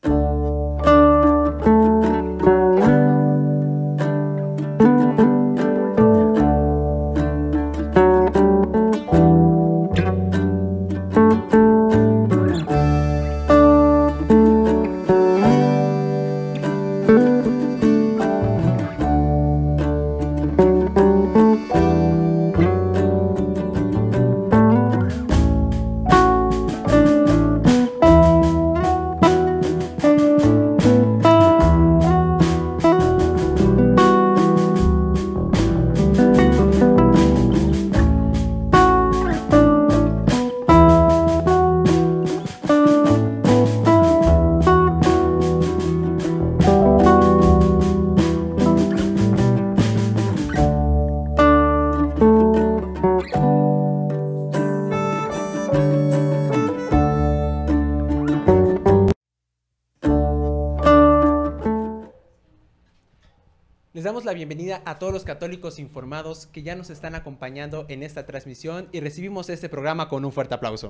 Les damos la bienvenida a todos los católicos informados que ya nos están acompañando en esta transmisión y recibimos este programa con un fuerte aplauso.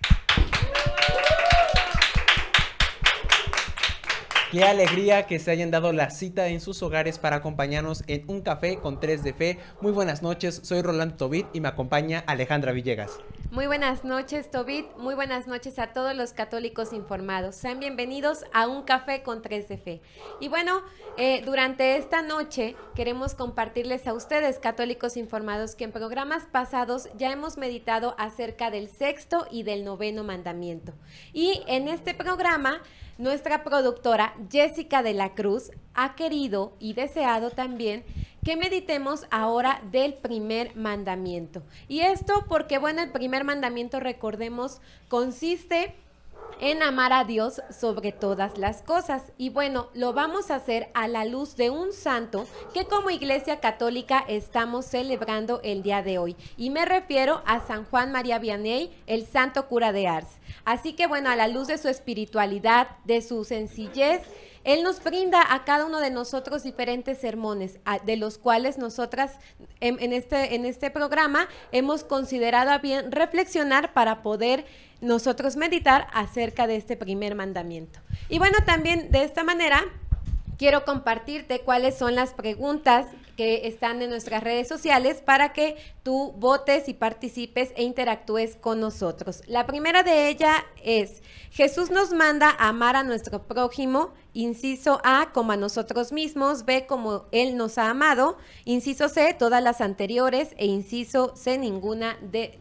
Qué alegría que se hayan dado la cita en sus hogares para acompañarnos en un café con 3 de fe. Muy buenas noches, soy Rolando Tobit y me acompaña Alejandra Villegas. Muy buenas noches, Tobit. Muy buenas noches a todos los católicos informados. Sean bienvenidos a un café con 3 de fe. Y bueno, durante esta noche queremos compartirles a ustedes, católicos informados, que en programas pasados ya hemos meditado acerca del 6º y del 9º mandamiento. Y en este programa, nuestra productora Jessica de la Cruz ha querido y deseado también que meditemos ahora del primer mandamiento. Y esto porque, bueno, el primer mandamiento, recordemos, consiste en amar a Dios sobre todas las cosas. Y bueno, lo vamos a hacer a la luz de un santo que como Iglesia Católica estamos celebrando el día de hoy. Y me refiero a San Juan María Vianney, el santo cura de Ars. Así que bueno, a la luz de su espiritualidad, de su sencillez, él nos brinda a cada uno de nosotros diferentes sermones, de los cuales nosotras en este programa hemos considerado a bien reflexionar para poder nosotros meditar acerca de este primer mandamiento. Y bueno, también de esta manera quiero compartirte cuáles son las preguntas que están en nuestras redes sociales para que tú votes y participes e interactúes con nosotros. La primera de ellas es: Jesús nos manda a amar a nuestro prójimo, inciso A, como a nosotros mismos, B, como Él nos ha amado, inciso C, todas las anteriores, e inciso D, ninguna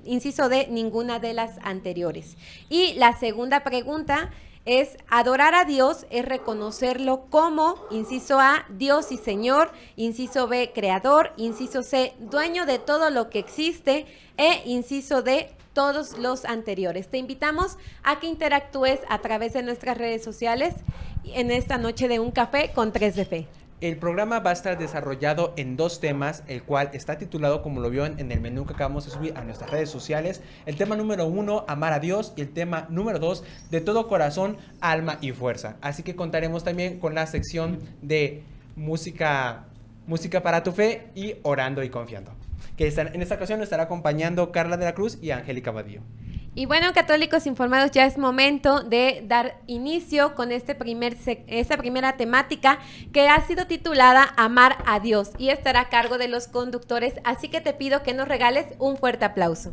de las anteriores. Y la segunda pregunta es: adorar a Dios es reconocerlo como, inciso A, Dios y Señor, inciso B, Creador, inciso C, dueño de todo lo que existe, e inciso D, todos los anteriores. Te invitamos a que interactúes a través de nuestras redes sociales en esta noche de un café con 3 de fe. El programa va a estar desarrollado en 2 temas, el cual está titulado, como lo vio en el menú que acabamos de subir a nuestras redes sociales. El tema número 1, amar a Dios, y el tema número 2, de todo corazón, alma y fuerza. Así que contaremos también con la sección de música para tu fe y orando y confiando, que en esta ocasión nos estará acompañando Carla de la Cruz y Angélica Badío. Y bueno, católicos informados, ya es momento de dar inicio con esta primera temática que ha sido titulada Amar a Dios y estará a cargo de los conductores, así que te pido que nos regales un fuerte aplauso.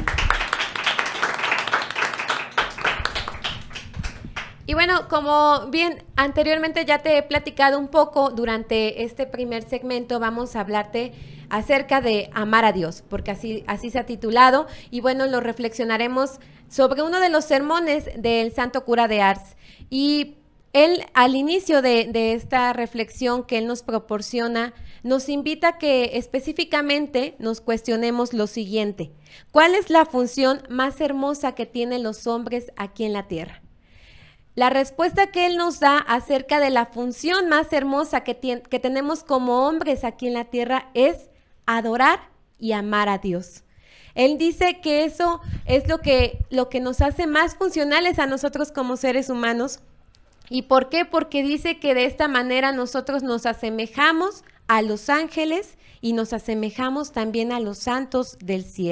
Y bueno, como bien anteriormente ya te he platicado un poco, durante este primer segmento vamos a hablarte acerca de amar a Dios, porque así se ha titulado, y bueno, lo reflexionaremos sobre uno de los sermones del santo cura de Ars. Y él, al inicio de esta reflexión que él nos proporciona, nos invita a que específicamente nos cuestionemos lo siguiente: ¿cuál es la función más hermosa que tienen los hombres aquí en la tierra? La respuesta que él nos da acerca de la función más hermosa que tenemos como hombres aquí en la tierra es adorar y amar a Dios. Él dice que eso es lo que nos hace más funcionales a nosotros como seres humanos. ¿Y por qué? Porque dice que de esta manera nosotros nos asemejamos a los ángeles y nos asemejamos también a los santos del cielo.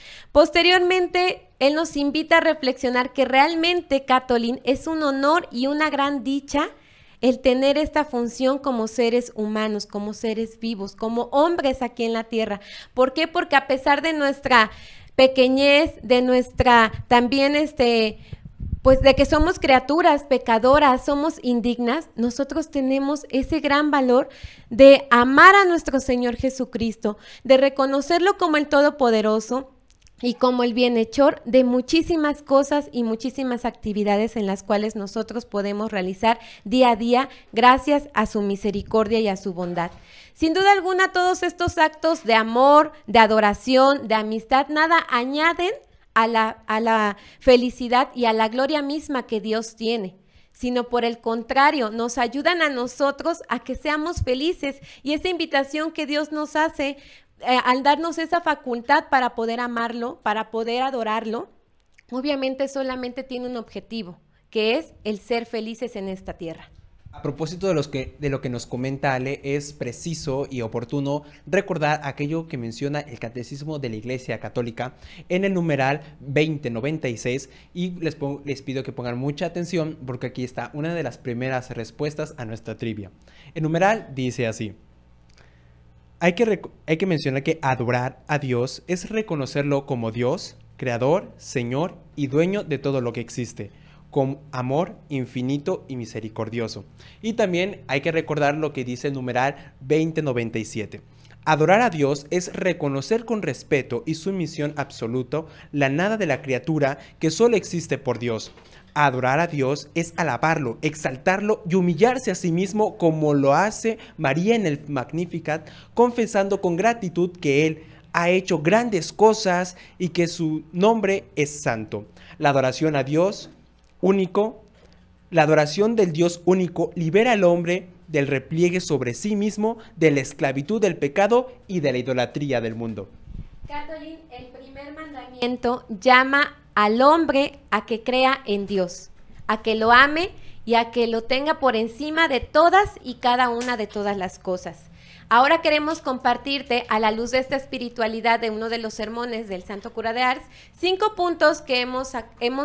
Posteriormente, él nos invita a reflexionar que realmente, Catolín, es un honor y una gran dicha el tener esta función como seres humanos, como seres vivos, como hombres aquí en la tierra. ¿Por qué? Porque a pesar de nuestra pequeñez, de nuestra también pues de que somos criaturas pecadoras, somos indignas, nosotros tenemos ese gran valor de amar a nuestro Señor Jesucristo, de reconocerlo como el Todopoderoso y como el bienhechor de muchísimas cosas y muchísimas actividades en las cuales nosotros podemos realizar día a día gracias a su misericordia y a su bondad. Sin duda alguna, todos estos actos de amor, de adoración, de amistad, nada añaden a la felicidad y a la gloria misma que Dios tiene, sino por el contrario, nos ayudan a nosotros a que seamos felices, y esa invitación que Dios nos hace al darnos esa facultad para poder amarlo, para poder adorarlo, obviamente solamente tiene un objetivo, que es el ser felices en esta tierra. A propósito de lo que nos comenta Ale, es preciso y oportuno recordar aquello que menciona el Catecismo de la Iglesia Católica en el numeral 2096, y les pido que pongan mucha atención porque aquí está una de las primeras respuestas a nuestra trivia. El numeral dice así: hay que mencionar que adorar a Dios es reconocerlo como Dios, Creador, Señor y dueño de todo lo que existe, con amor infinito y misericordioso. Y también hay que recordar lo que dice el numeral 2097. Adorar a Dios es reconocer con respeto y sumisión absoluto la nada de la criatura que solo existe por Dios. Adorar a Dios es alabarlo, exaltarlo y humillarse a sí mismo como lo hace María en el Magnificat, confesando con gratitud que Él ha hecho grandes cosas y que su nombre es santo. La adoración a Dios único, la adoración del Dios único libera al hombre del repliegue sobre sí mismo, de la esclavitud del pecado y de la idolatría del mundo. Catolín, el primer mandamiento llama al hombre a que crea en Dios, a que lo ame y a que lo tenga por encima de todas y cada una de todas las cosas. Ahora queremos compartirte, a la luz de esta espiritualidad de uno de los sermones del Santo Cura de Ars, 5 puntos que hemos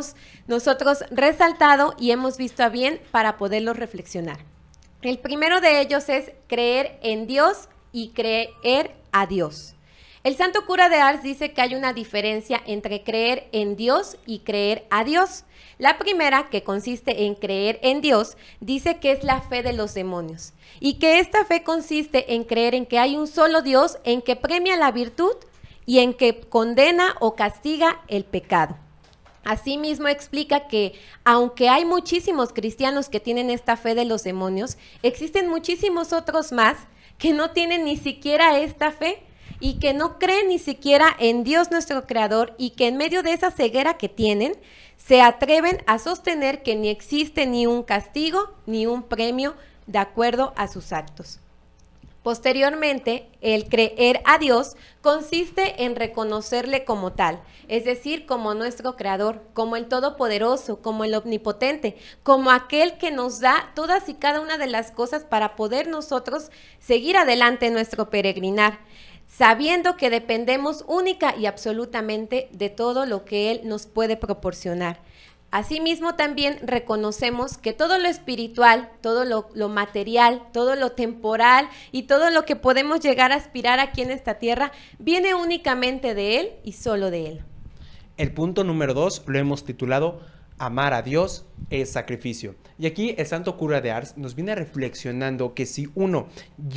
nosotros resaltado y hemos visto a bien para poderlos reflexionar. El primero de ellos es creer en Dios y creer a Dios. El Santo Cura de Ars dice que hay una diferencia entre creer en Dios y creer a Dios. La primera, que consiste en creer en Dios, dice que es la fe de los demonios, y que esta fe consiste en creer en que hay un solo Dios, en que premia la virtud y en que condena o castiga el pecado. Asimismo explica que aunque hay muchísimos cristianos que tienen esta fe de los demonios, existen muchísimos otros más que no tienen ni siquiera esta fe y que no creen ni siquiera en Dios nuestro Creador, y que en medio de esa ceguera que tienen, se atreven a sostener que ni existe ni un castigo ni un premio de acuerdo a sus actos. Posteriormente, el creer a Dios consiste en reconocerle como tal, es decir, como nuestro Creador, como el Todopoderoso, como el Omnipotente, como aquel que nos da todas y cada una de las cosas para poder nosotros seguir adelante en nuestro peregrinar, sabiendo que dependemos única y absolutamente de todo lo que Él nos puede proporcionar. Asimismo, también reconocemos que todo lo espiritual, todo lo material, todo lo temporal y todo lo que podemos llegar a aspirar aquí en esta tierra viene únicamente de Él y solo de Él. El punto número 2 lo hemos titulado Amar a Dios es sacrificio. Y aquí el Santo Cura de Ars nos viene reflexionando que si uno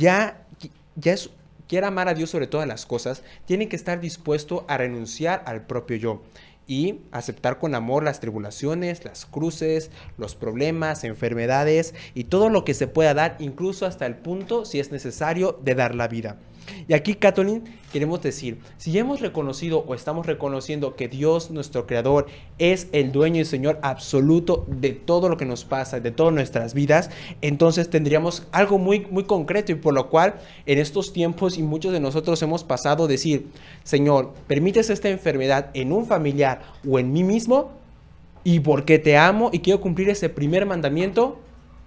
quiere amar a Dios sobre todas las cosas, tiene que estar dispuesto a renunciar al propio yo y aceptar con amor las tribulaciones, las cruces, los problemas, enfermedades y todo lo que se pueda dar, incluso hasta el punto, si es necesario, de dar la vida. Y aquí, Catolín, queremos decir, si ya hemos reconocido o estamos reconociendo que Dios, nuestro Creador, es el dueño y Señor absoluto de todo lo que nos pasa, de todas nuestras vidas, entonces tendríamos algo muy, muy concreto, y por lo cual en estos tiempos y muchos de nosotros hemos pasado a decir: Señor, permites esta enfermedad en un familiar o en mí mismo, y porque te amo y quiero cumplir ese primer mandamiento,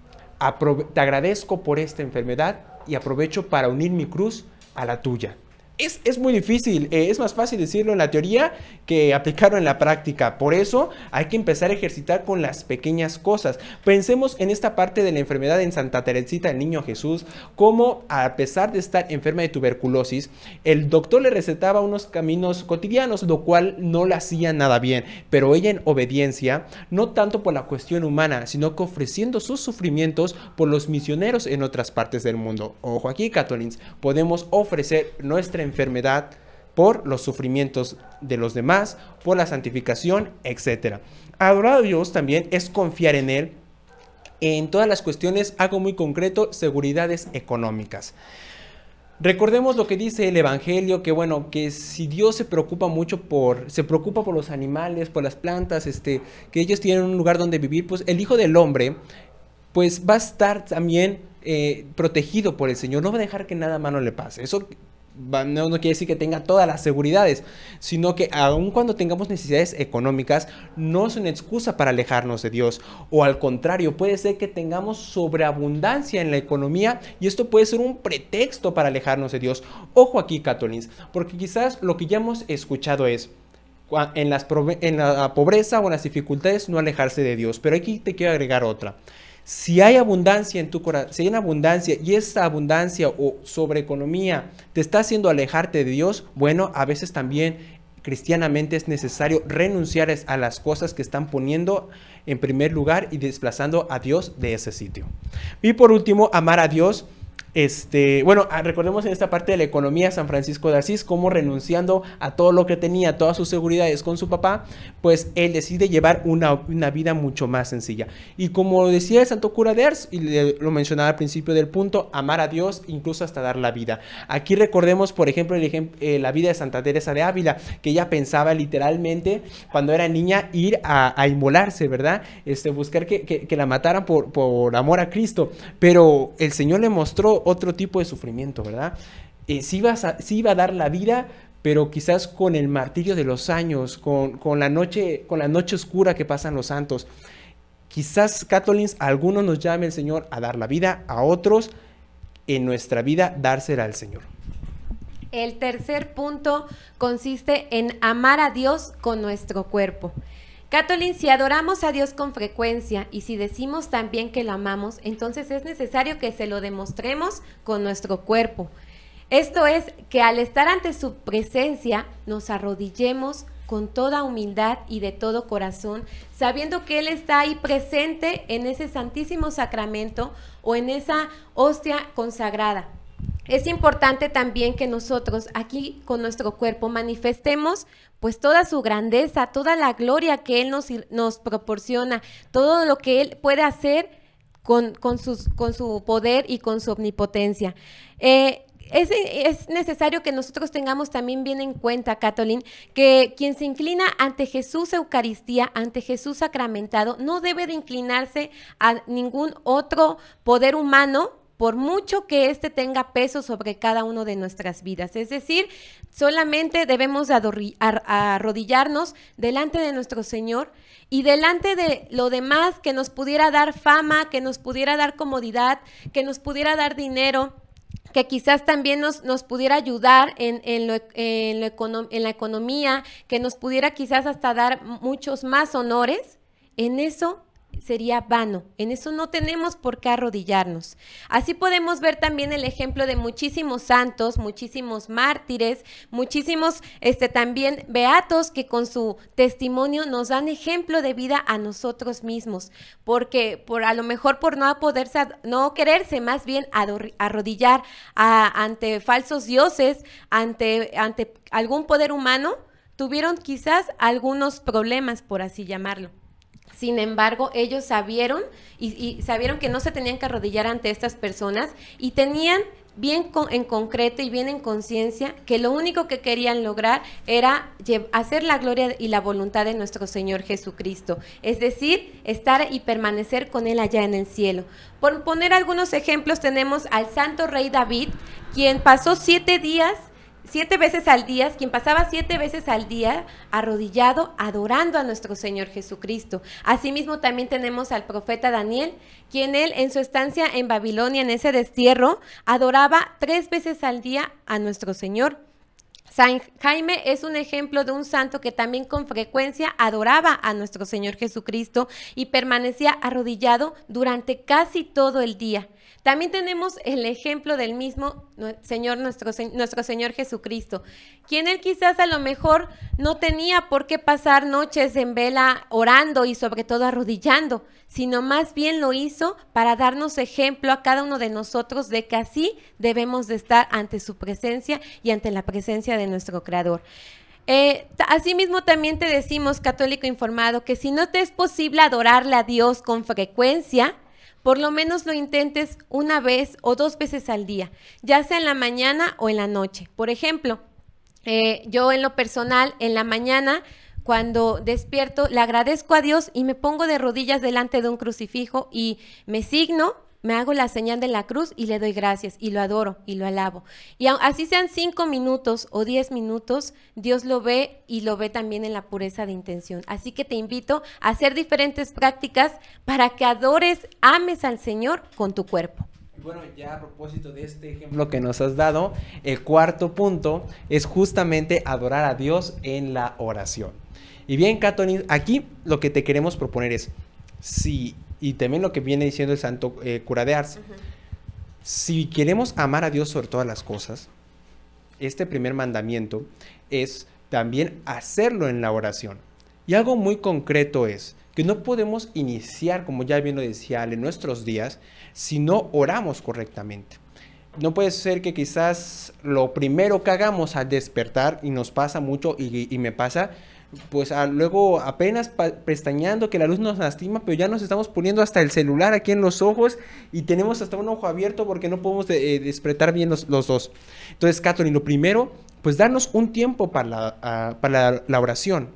te agradezco por esta enfermedad y aprovecho para unir mi cruz a la tuya. Es muy difícil, es más fácil decirlo en la teoría que aplicarlo en la práctica. Por eso hay que empezar a ejercitar con las pequeñas cosas. Pensemos en esta parte de la enfermedad en Santa Teresita del Niño Jesús, como a pesar de estar enferma de tuberculosis, el doctor le recetaba unos caminos cotidianos, lo cual no le hacía nada bien, pero ella en obediencia, no tanto por la cuestión humana, sino que ofreciendo sus sufrimientos por los misioneros en otras partes del mundo. Ojo aquí, Catolins, podemos ofrecer nuestra enfermedad por los sufrimientos de los demás, por la santificación, etc. Adorar a Dios también es confiar en Él en todas las cuestiones, algo muy concreto, seguridades económicas. Recordemos lo que dice el Evangelio, que bueno, que si Dios se preocupa por los animales, por las plantas, que ellos tienen un lugar donde vivir, pues el Hijo del Hombre, pues va a estar también protegido por el Señor, no va a dejar que nada malo le pase. Eso no quiere decir que tenga todas las seguridades, sino que aun cuando tengamos necesidades económicas, no es una excusa para alejarnos de Dios, o al contrario, puede ser que tengamos sobreabundancia en la economía y esto puede ser un pretexto para alejarnos de Dios. Ojo aquí, Catolins, porque quizás lo que ya hemos escuchado es en la pobreza o en las dificultades no alejarse de Dios, pero aquí te quiero agregar otra. Si hay abundancia en tu corazón, si hay una abundancia y esa abundancia o sobreeconomía te está haciendo alejarte de Dios, bueno, a veces también cristianamente es necesario renunciar a las cosas que están poniendo en primer lugar y desplazando a Dios de ese sitio. Y por último, amar a Dios. Recordemos en esta parte de la economía San Francisco de Asís, como renunciando a todo lo que tenía, todas sus seguridades con su papá, pues él decide llevar una vida mucho más sencilla. Y como decía el santo cura de Ars, y lo mencionaba al principio del punto, amar a Dios incluso hasta dar la vida. Aquí recordemos, por ejemplo, la vida de Santa Teresa de Ávila, que ella pensaba literalmente, cuando era niña, ir a inmolarse, ¿verdad? Buscar que la mataran por amor a Cristo, pero el Señor le mostró otro tipo de sufrimiento, ¿verdad? Sí iba a dar la vida, pero quizás con el martirio de los años, con la noche oscura que pasan los santos. Quizás, Catolins, a algunos nos llame el Señor a dar la vida, a otros en nuestra vida dársela al Señor. El tercer punto consiste en amar a Dios con nuestro cuerpo. Catolins, si adoramos a Dios con frecuencia y si decimos también que lo amamos, entonces es necesario que se lo demostremos con nuestro cuerpo. Esto es, que al estar ante su presencia nos arrodillemos con toda humildad y de todo corazón, sabiendo que Él está ahí presente en ese santísimo sacramento o en esa hostia consagrada. Es importante también que nosotros aquí con nuestro cuerpo manifestemos pues toda su grandeza, toda la gloria que Él nos proporciona, todo lo que Él puede hacer con su poder y con su omnipotencia. Es necesario que nosotros tengamos también bien en cuenta, Catolín, que quien se inclina ante Jesús Eucaristía, ante Jesús sacramentado, no debe de inclinarse a ningún otro poder humano, por mucho que éste tenga peso sobre cada uno de nuestras vidas. Es decir, solamente debemos arrodillarnos delante de nuestro Señor y delante de lo demás que nos pudiera dar fama, que nos pudiera dar comodidad, que nos pudiera dar dinero, que quizás también nos pudiera ayudar en la economía, que nos pudiera quizás hasta dar muchos más honores. En eso sería vano, en eso no tenemos por qué arrodillarnos. Así podemos ver también el ejemplo de muchísimos santos, muchísimos mártires, muchísimos también beatos que con su testimonio nos dan ejemplo de vida a nosotros mismos, porque a lo mejor por no quererse más bien arrodillar ante falsos dioses, ante algún poder humano, tuvieron quizás algunos problemas, por así llamarlo. Sin embargo, ellos sabieron y sabieron que no se tenían que arrodillar ante estas personas y tenían bien en concreto y bien en conciencia que lo único que querían lograr era hacer la gloria y la voluntad de nuestro Señor Jesucristo, es decir, estar y permanecer con Él allá en el cielo. Por poner algunos ejemplos, tenemos al santo rey David, quien pasó 7 veces al día, quien pasaba 7 veces al día arrodillado, adorando a nuestro Señor Jesucristo. Asimismo, también tenemos al profeta Daniel, quien él en su estancia en Babilonia, en ese destierro, adoraba 3 veces al día a nuestro Señor. San Jaime es un ejemplo de un santo que también con frecuencia adoraba a nuestro Señor Jesucristo y permanecía arrodillado durante casi todo el día. También tenemos el ejemplo del mismo Señor, nuestro Señor Jesucristo, quien él quizás a lo mejor no tenía por qué pasar noches en vela orando y sobre todo arrodillando, sino más bien lo hizo para darnos ejemplo a cada uno de nosotros de que así debemos de estar ante su presencia y ante la presencia de nuestro Creador. Asimismo también te decimos, católico informado, que si no te es posible adorarle a Dios con frecuencia, por lo menos lo intentes una vez o 2 veces al día, ya sea en la mañana o en la noche. Por ejemplo, yo en lo personal, en la mañana, cuando despierto, le agradezco a Dios y me pongo de rodillas delante de un crucifijo y me signo, me hago la señal de la cruz y le doy gracias y lo adoro y lo alabo. Y así sean 5 minutos o 10 minutos, Dios lo ve y lo ve también en la pureza de intención. Así que te invito a hacer diferentes prácticas para que adores, ames al Señor con tu cuerpo. Bueno, ya a propósito de este ejemplo que nos has dado, el cuarto punto es justamente adorar a Dios en la oración. Y bien, Catherine, aquí lo que te queremos proponer es, y también lo que viene diciendo el santo cura de Ars, si queremos amar a Dios sobre todas las cosas, este primer mandamiento es también hacerlo en la oración. Y algo muy concreto es que no podemos iniciar, como ya bien lo decía Ale, nuestros días si no oramos correctamente. No puede ser que quizás lo primero que hagamos al despertar, y nos pasa mucho y me pasa, pues luego apenas pestañeando que la luz nos lastima, pero ya nos estamos poniendo hasta el celular aquí en los ojos y tenemos hasta un ojo abierto porque no podemos despertar bien los dos. Entonces, Catherine, lo primero, pues darnos un tiempo para la oración.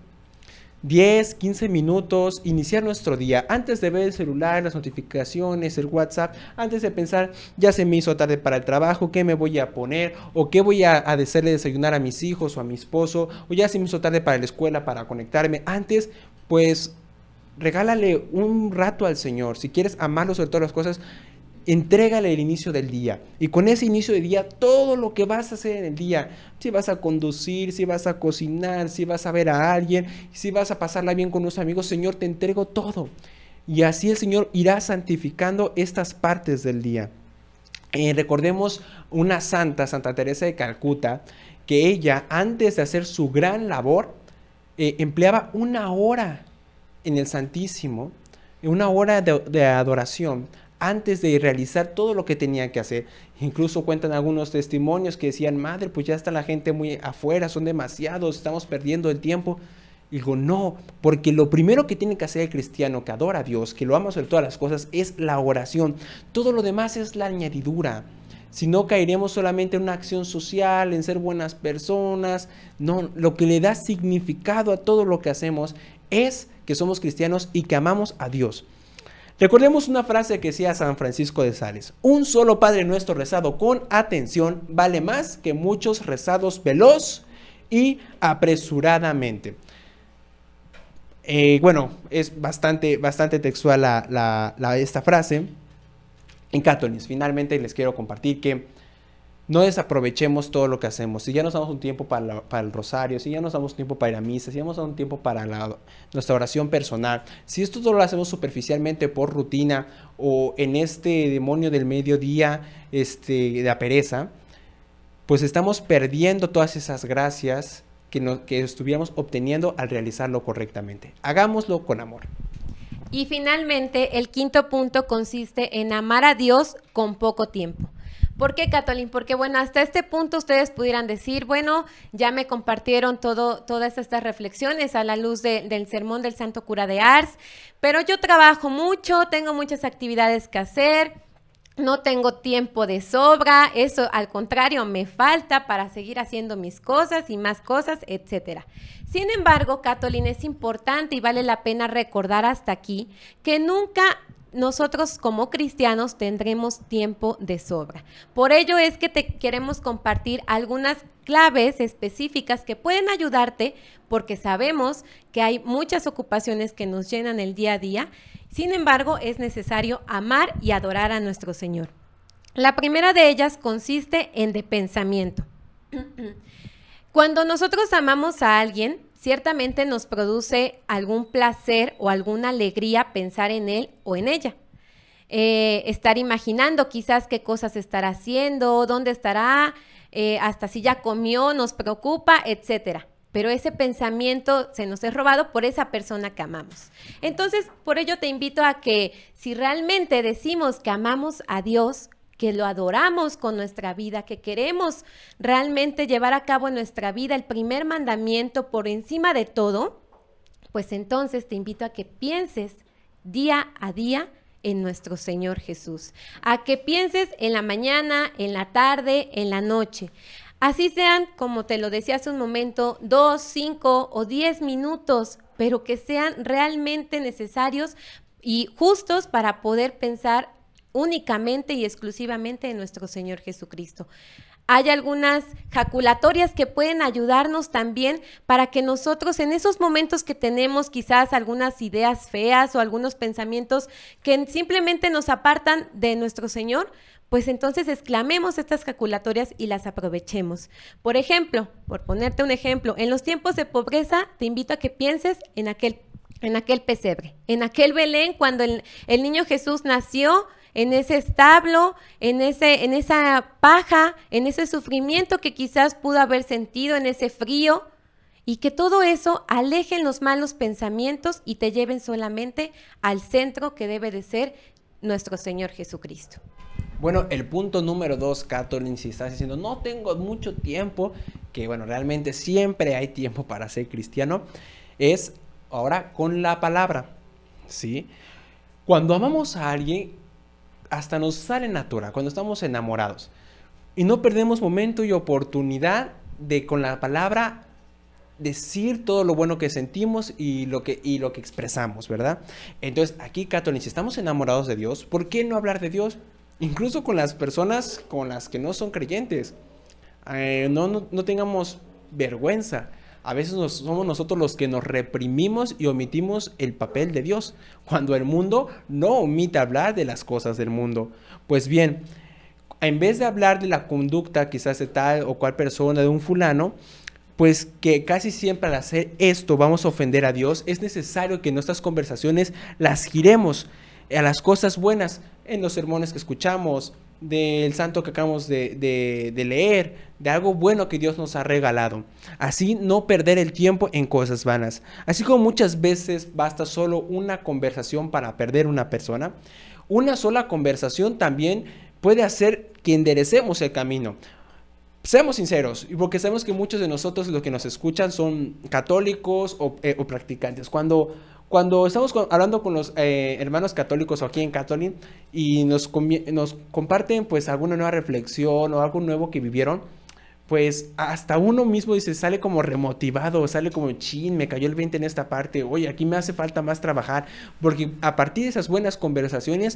10, 15 minutos, iniciar nuestro día, antes de ver el celular, las notificaciones, el WhatsApp, antes de pensar, ya se me hizo tarde para el trabajo, ¿qué me voy a poner? ¿O qué voy a hacerle desayunar a mis hijos o a mi esposo? ¿O ya se me hizo tarde para la escuela, para conectarme? Antes, pues, regálale un rato al Señor. Si quieres amarlo sobre todas las cosas, entrégale el inicio del día, y con ese inicio del día todo lo que vas a hacer en el día, si vas a conducir, si vas a cocinar, si vas a ver a alguien, si vas a pasarla bien con unos amigos, Señor, te entrego todo, y así el Señor irá santificando estas partes del día. Recordemos una santa, Santa Teresa de Calcuta, que ella, antes de hacer su gran labor, empleaba 1 hora en el Santísimo, 1 hora de adoración, antes de realizar todo lo que tenía que hacer. Incluso cuentan algunos testimonios que decían, madre, pues ya está la gente muy afuera, son demasiados, estamos perdiendo el tiempo. Y digo, no, porque lo primero que tiene que hacer el cristiano que adora a Dios, que lo ama sobre todas las cosas, es la oración. Todo lo demás es la añadidura. Si no, caeremos solamente en una acción social, en ser buenas personas. No, lo que le da significado a todo lo que hacemos es que somos cristianos y que amamos a Dios. Recordemos una frase que decía San Francisco de Sales: un solo Padre Nuestro rezado con atención vale más que muchos rezados veloz y apresuradamente. Bueno, es bastante textual esta frase. En Cátonis, finalmente les quiero compartir que no desaprovechemos todo lo que hacemos. Si ya nos damos un tiempo para el rosario, si ya nos damos tiempo para ir a misa, si ya nos damos un tiempo para nuestra oración personal, si esto todo lo hacemos superficialmente por rutina o en este demonio del mediodía de la pereza, pues estamos perdiendo todas esas gracias que estuviéramos obteniendo al realizarlo correctamente. Hagámoslo con amor. Y finalmente, el quinto punto consiste en amar a Dios con poco tiempo. ¿Por qué, Catolín? Porque, bueno, hasta este punto ustedes pudieran decir, bueno, ya me compartieron todas estas reflexiones a la luz del sermón del Santo Cura de Ars, pero yo trabajo mucho, tengo muchas actividades que hacer, no tengo tiempo de sobra, eso al contrario me falta para seguir haciendo mis cosas y más cosas, etcétera. Sin embargo, Catolín, es importante y vale la pena recordar hasta aquí que nunca nosotros como cristianos tendremos tiempo de sobra. Por ello es que te queremos compartir algunas claves específicas que pueden ayudarte, porque sabemos que hay muchas ocupaciones que nos llenan el día a día. Sin embargo, es necesario amar y adorar a nuestro Señor. La primera de ellas consiste en de pensamiento. Cuando nosotros amamos a alguien, ciertamente nos produce algún placer o alguna alegría pensar en él o en ella. Estar imaginando quizás qué cosas estará haciendo, dónde estará, hasta si ya comió, nos preocupa, etcétera. Pero ese pensamiento se nos es robado por esa persona que amamos. Entonces, por ello te invito a que si realmente decimos que amamos a Dios, que lo adoramos con nuestra vida, que queremos realmente llevar a cabo en nuestra vida el primer mandamiento por encima de todo, pues entonces te invito a que pienses día a día en nuestro Señor Jesús, a que pienses en la mañana, en la tarde, en la noche. Así sean, como te lo decía hace un momento, 2, 5 o 10 minutos, pero que sean realmente necesarios y justos para poder pensar únicamente y exclusivamente en nuestro Señor Jesucristo. Hay algunas jaculatorias que pueden ayudarnos también para que nosotros en esos momentos que tenemos quizás algunas ideas feas o algunos pensamientos que simplemente nos apartan de nuestro Señor, pues entonces exclamemos estas jaculatorias y las aprovechemos. Por ejemplo, por ponerte un ejemplo, en los tiempos de pobreza te invito a que pienses en aquel pesebre, en aquel Belén cuando el niño Jesús nació, en ese establo, en esa paja, en ese sufrimiento que quizás pudo haber sentido, en ese frío, y que todo eso alejen los malos pensamientos y te lleven solamente al centro que debe de ser nuestro Señor Jesucristo. Bueno, el punto número 2, Catherine, si estás diciendo no tengo mucho tiempo, que bueno, realmente siempre hay tiempo para ser cristiano, es ahora con la palabra, ¿sí? Cuando amamos a alguien, hasta nos sale natural, cuando estamos enamorados, y no perdemos momento y oportunidad de con la palabra decir todo lo bueno que sentimos y lo que expresamos, ¿verdad? Entonces, aquí, Catherine, si estamos enamorados de Dios, ¿por qué no hablar de Dios? Incluso con las personas con las que no son creyentes. No tengamos vergüenza. A veces somos nosotros los que nos reprimimos y omitimos el papel de Dios, cuando el mundo no omite hablar de las cosas del mundo. Pues bien, en vez de hablar de la conducta quizás de tal o cual persona, de un fulano, pues que casi siempre al hacer esto vamos a ofender a Dios, es necesario que nuestras conversaciones las giremos a las cosas buenas, en los sermones que escuchamos, del santo que acabamos de leer, de algo bueno que Dios nos ha regalado. Así no perder el tiempo en cosas vanas. Así como muchas veces basta solo una conversación para perder una persona, una sola conversación también puede hacer que enderecemos el camino. Seamos sinceros, y porque sabemos que muchos de nosotros los que nos escuchan son católicos o practicantes. Cuando estamos hablando con los hermanos católicos o aquí en Catherine y nos comparten pues alguna nueva reflexión o algo nuevo que vivieron, pues hasta uno mismo dice, sale como remotivado, sale como chin, me cayó el 20 en esta parte, oye, aquí me hace falta más trabajar, porque a partir de esas buenas conversaciones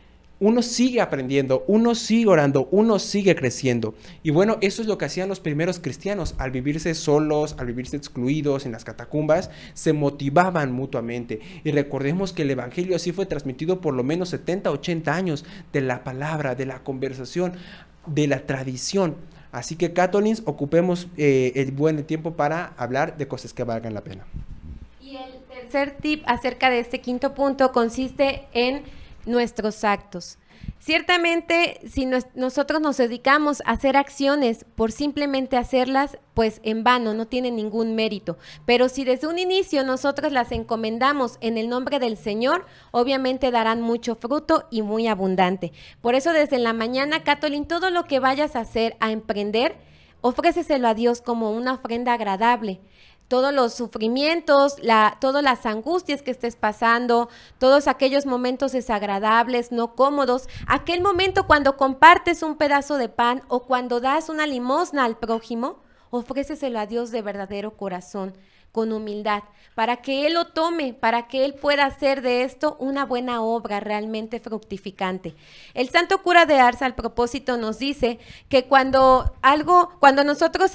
uno sigue aprendiendo, uno sigue orando, uno sigue creciendo. Y bueno, eso es lo que hacían los primeros cristianos. Al vivirse solos, al vivirse excluidos en las catacumbas, se motivaban mutuamente. Y recordemos que el evangelio así fue transmitido por lo menos 70, 80 años de la palabra, de la conversación, de la tradición. Así que, Catolins, ocupemos el buen tiempo para hablar de cosas que valgan la pena. Y el tercer tip acerca de este quinto punto consiste en nuestros actos. Ciertamente, si nosotros nos dedicamos a hacer acciones por simplemente hacerlas, pues en vano, no tiene ningún mérito. Pero si desde un inicio nosotros las encomendamos en el nombre del Señor, obviamente darán mucho fruto y muy abundante. Por eso desde la mañana, Catherine, todo lo que vayas a hacer, a emprender, ofréceselo a Dios como una ofrenda agradable. Todos los sufrimientos, todas las angustias que estés pasando, todos aquellos momentos desagradables, no cómodos, aquel momento cuando compartes un pedazo de pan o cuando das una limosna al prójimo, ofréceselo a Dios de verdadero corazón, con humildad, para que Él lo tome, para que Él pueda hacer de esto una buena obra realmente fructificante. El santo cura de Ars al propósito nos dice que cuando nosotros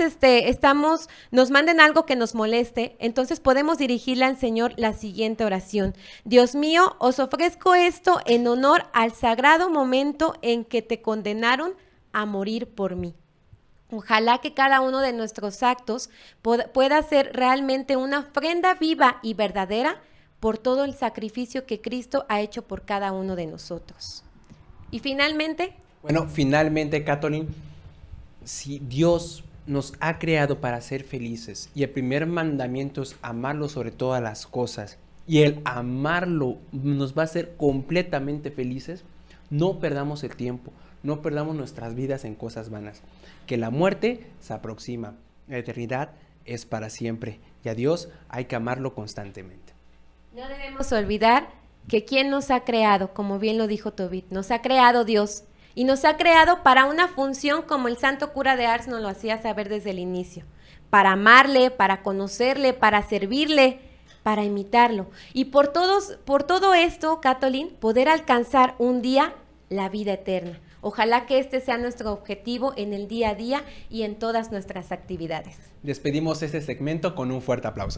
nos manden algo que nos moleste, entonces podemos dirigirle al Señor la siguiente oración: Dios mío, os ofrezco esto en honor al sagrado momento en que te condenaron a morir por mí. Ojalá que cada uno de nuestros actos pueda ser realmente una ofrenda viva y verdadera por todo el sacrificio que Cristo ha hecho por cada uno de nosotros. Y finalmente... Bueno, finalmente, Catherine, si Dios nos ha creado para ser felices y el primer mandamiento es amarlo sobre todas las cosas y el amarlo nos va a hacer completamente felices, no perdamos el tiempo, no perdamos nuestras vidas en cosas vanas, que la muerte se aproxima, la eternidad es para siempre y a Dios hay que amarlo constantemente. No debemos olvidar que quien nos ha creado, como bien lo dijo Tobit, nos ha creado Dios y nos ha creado para una función como el santo cura de Ars nos lo hacía saber desde el inicio, para amarle, para conocerle, para servirle, para imitarlo y por todo esto, Catolín, poder alcanzar un día la vida eterna. Ojalá que este sea nuestro objetivo en el día a día y en todas nuestras actividades. Despedimos este segmento con un fuerte aplauso.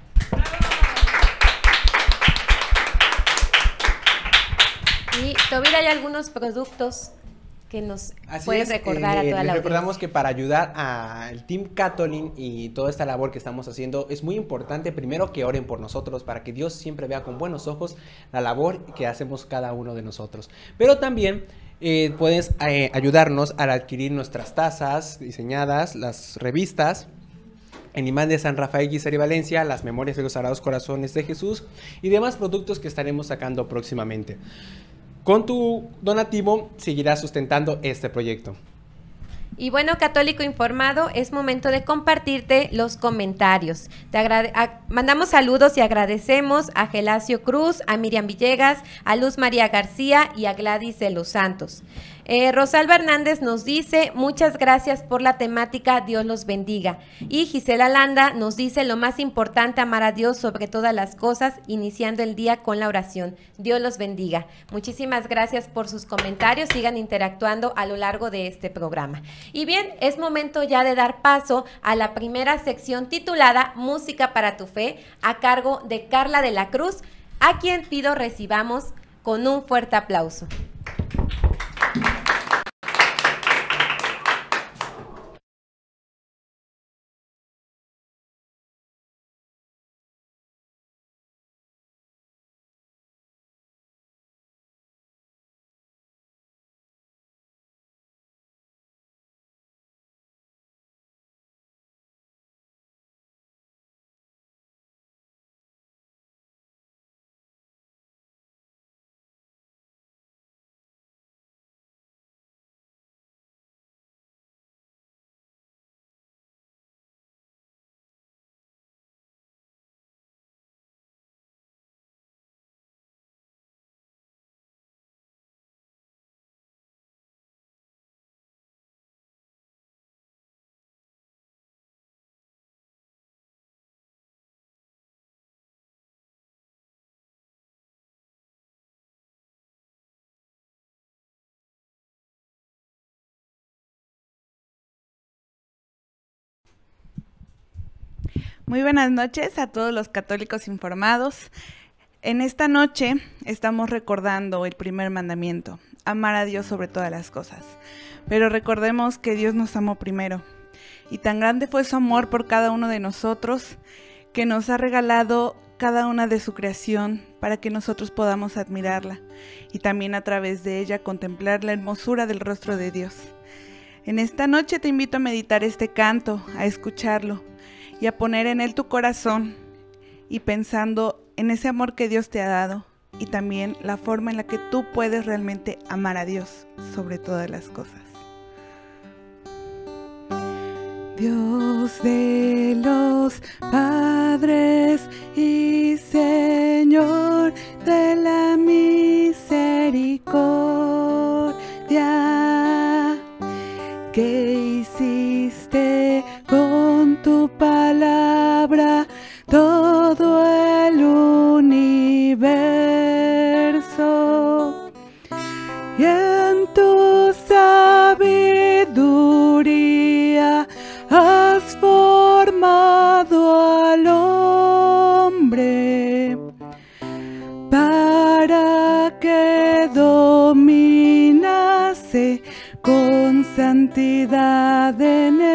Y todavía hay algunos productos que nos puedes recordar a toda la audiencia. Recordamos que para ayudar al Team Catolin y toda esta labor que estamos haciendo, es muy importante primero que oren por nosotros para que Dios siempre vea con buenos ojos la labor que hacemos cada uno de nosotros. Pero también puedes ayudarnos al adquirir nuestras tazas diseñadas, las revistas, el imán de San Rafael Guizar y Valencia, las memorias de los Sagrados Corazones de Jesús y demás productos que estaremos sacando próximamente. Con tu donativo seguirás sustentando este proyecto. Y bueno, católico informado, es momento de compartirte los comentarios. Mandamos saludos y agradecemos a Gelacio Cruz, a Miriam Villegas, a Luz María García y a Gladys de los Santos. Rosalba Hernández nos dice, muchas gracias por la temática, Dios los bendiga. Y Gisela Landa nos dice, lo más importante, amar a Dios sobre todas las cosas, iniciando el día con la oración. Dios los bendiga. Muchísimas gracias por sus comentarios, sigan interactuando a lo largo de este programa. Y bien, es momento ya de dar paso a la primera sección titulada Música para tu Fe, a cargo de Carla de la Cruz, a quien pido recibamos con un fuerte aplauso. Muy buenas noches a todos los católicos informados. En esta noche estamos recordando el primer mandamiento, amar a Dios sobre todas las cosas. Pero recordemos que Dios nos amó primero y tan grande fue su amor por cada uno de nosotros que nos ha regalado cada una de su creación para que nosotros podamos admirarla y también a través de ella contemplar la hermosura del rostro de Dios. En esta noche te invito a meditar este canto, a escucharlo y a poner en él tu corazón y pensando en ese amor que Dios te ha dado y también la forma en la que tú puedes realmente amar a Dios sobre todas las cosas. Dios de los padres y Señor de la misericordia, que hiciste con tu palabra todo el universo y en tu sabiduría has formado al hombre para que dominase con santidad en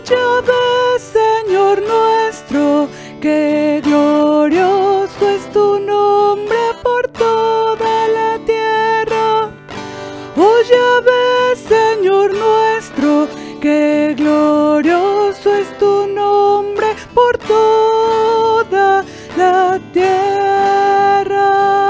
Yahvé, Señor nuestro, qué glorioso es tu nombre por toda la tierra. Oh Yahvé, Señor nuestro, qué glorioso es tu nombre por toda la tierra.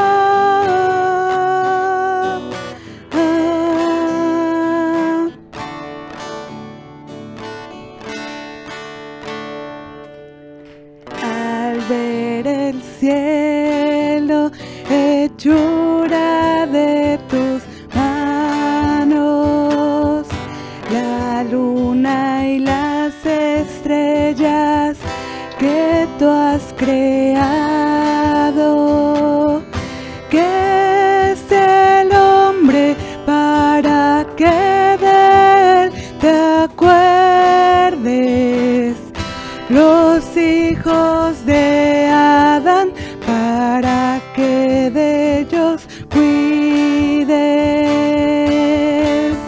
Al ver el cielo, hechura de tus manos, la luna y las estrellas que tú has creado. ¿Qué es el hombre para que de él te acuerdes? Los hijos de Adán para que de ellos cuides.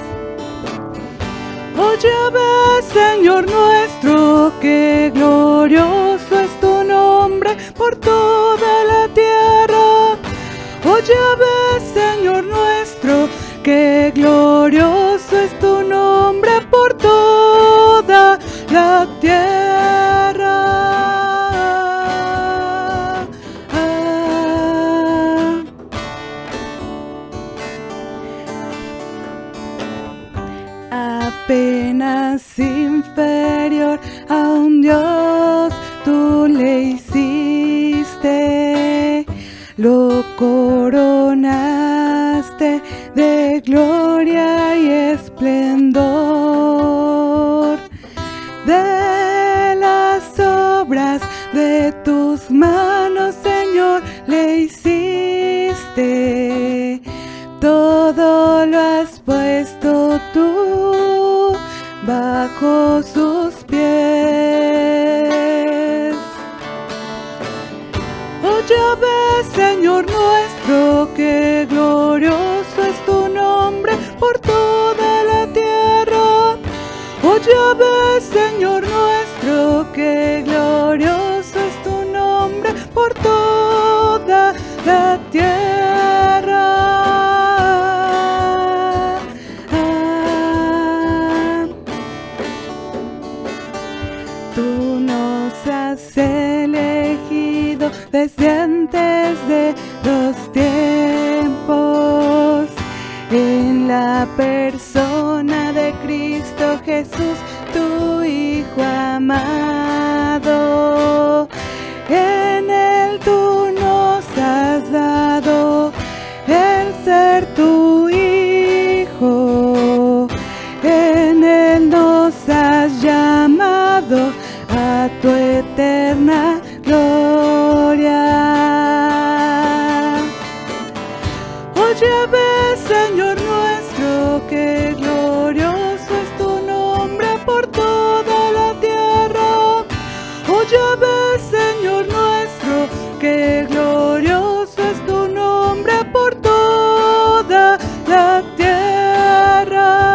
Oh Yahvé, Señor nuestro, qué glorioso es tu nombre por toda la tierra. Oh Yahvé, Señor nuestro, qué glorioso es tu nombre por toda la tierra. Apenas inferior a un Dios tú le hiciste, lo coronaste de gloria y esplendor. De las obras de tus manos, Señor, le hiciste, todo lo has puesto tú bajo sus pies. Oh Yahvé, Señor nuestro, qué glorioso es tu nombre por toda la tierra. Oh Yahvé, Señor nuestro, qué glorioso es tu nombre por toda la tierra. Tú nos has elegido desde antes de los tiempos, en la persona de Cristo Jesús, tu Hijo amado. En Él tú nos has dado el ser tu Hijo, en Él nos has llamado a tu eterna gloria. Oh Yahvé, Señor nuestro, qué glorioso es tu nombre por toda la tierra. Oh Yahvé, Señor nuestro, qué glorioso es tu nombre por toda la tierra.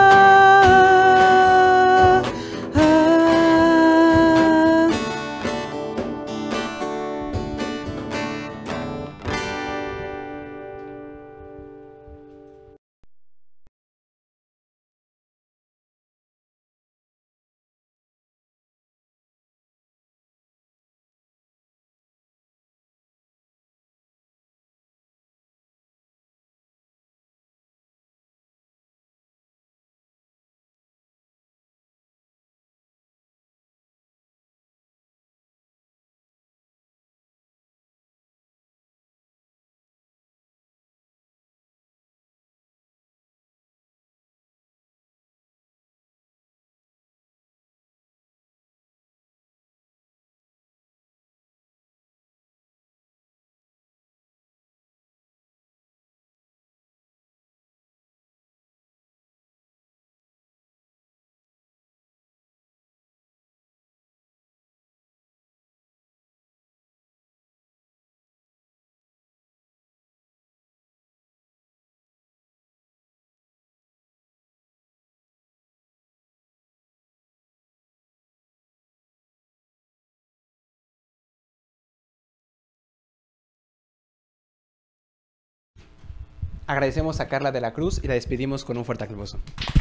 Agradecemos a Carla de la Cruz y la despedimos con un fuerte aplauso.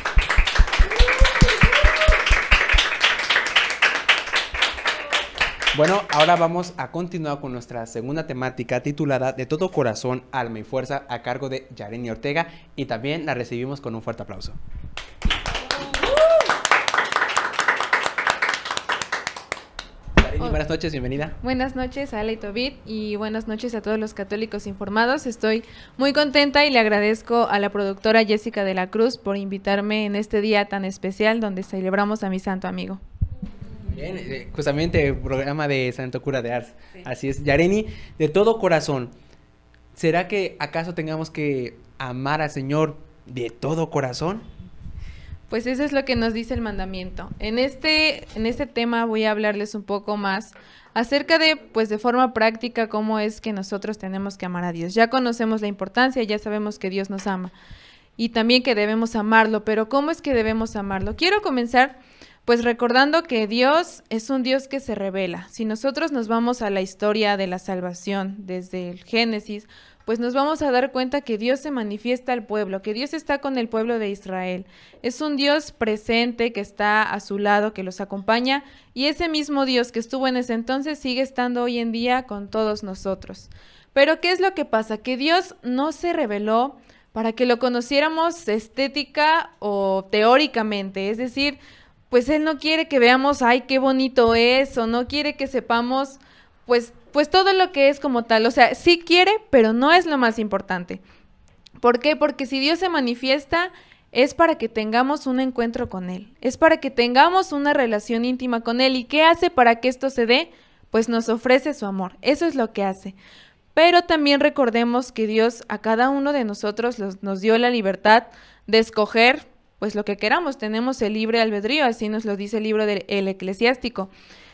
Bueno, ahora vamos a continuar con nuestra segunda temática titulada De todo corazón, alma y fuerza, a cargo de Yareni Ortega, y también la recibimos con un fuerte aplauso. Yareni, buenas noches, bienvenida. Buenas noches a Ale y Tobit y buenas noches a todos los católicos informados. Estoy muy contenta y le agradezco a la productora Jessica de la Cruz por invitarme en este día tan especial donde celebramos a mi santo amigo. Bien, justamente el programa de Santo Cura de Ars. Sí. Así es. Yareni, de todo corazón, ¿será que acaso tengamos que amar al Señor de todo corazón? Pues eso es lo que nos dice el mandamiento. En este tema voy a hablarles un poco más acerca de, pues de forma práctica, cómo es que nosotros tenemos que amar a Dios. Ya conocemos la importancia, ya sabemos que Dios nos ama y también que debemos amarlo, pero ¿cómo es que debemos amarlo? Quiero comenzar pues recordando que Dios es un Dios que se revela. Si nosotros nos vamos a la historia de la salvación desde el Génesis, pues nos vamos a dar cuenta que Dios se manifiesta al pueblo, que Dios está con el pueblo de Israel. Es un Dios presente que está a su lado, que los acompaña, y ese mismo Dios que estuvo en ese entonces sigue estando hoy en día con todos nosotros. Pero ¿qué es lo que pasa? Que Dios no se reveló para que lo conociéramos estética o teóricamente, es decir, pues Él no quiere que veamos, ay, qué bonito es, o no quiere que sepamos, pues todo lo que es como tal. O sea, sí quiere, pero no es lo más importante. ¿Por qué? Porque si Dios se manifiesta, es para que tengamos un encuentro con Él. Es para que tengamos una relación íntima con Él. ¿Y qué hace para que esto se dé? Pues nos ofrece su amor. Eso es lo que hace. Pero también recordemos que Dios a cada uno de nosotros nos dio la libertad de escoger pues lo que queramos, tenemos el libre albedrío, así nos lo dice el libro del Eclesiástico.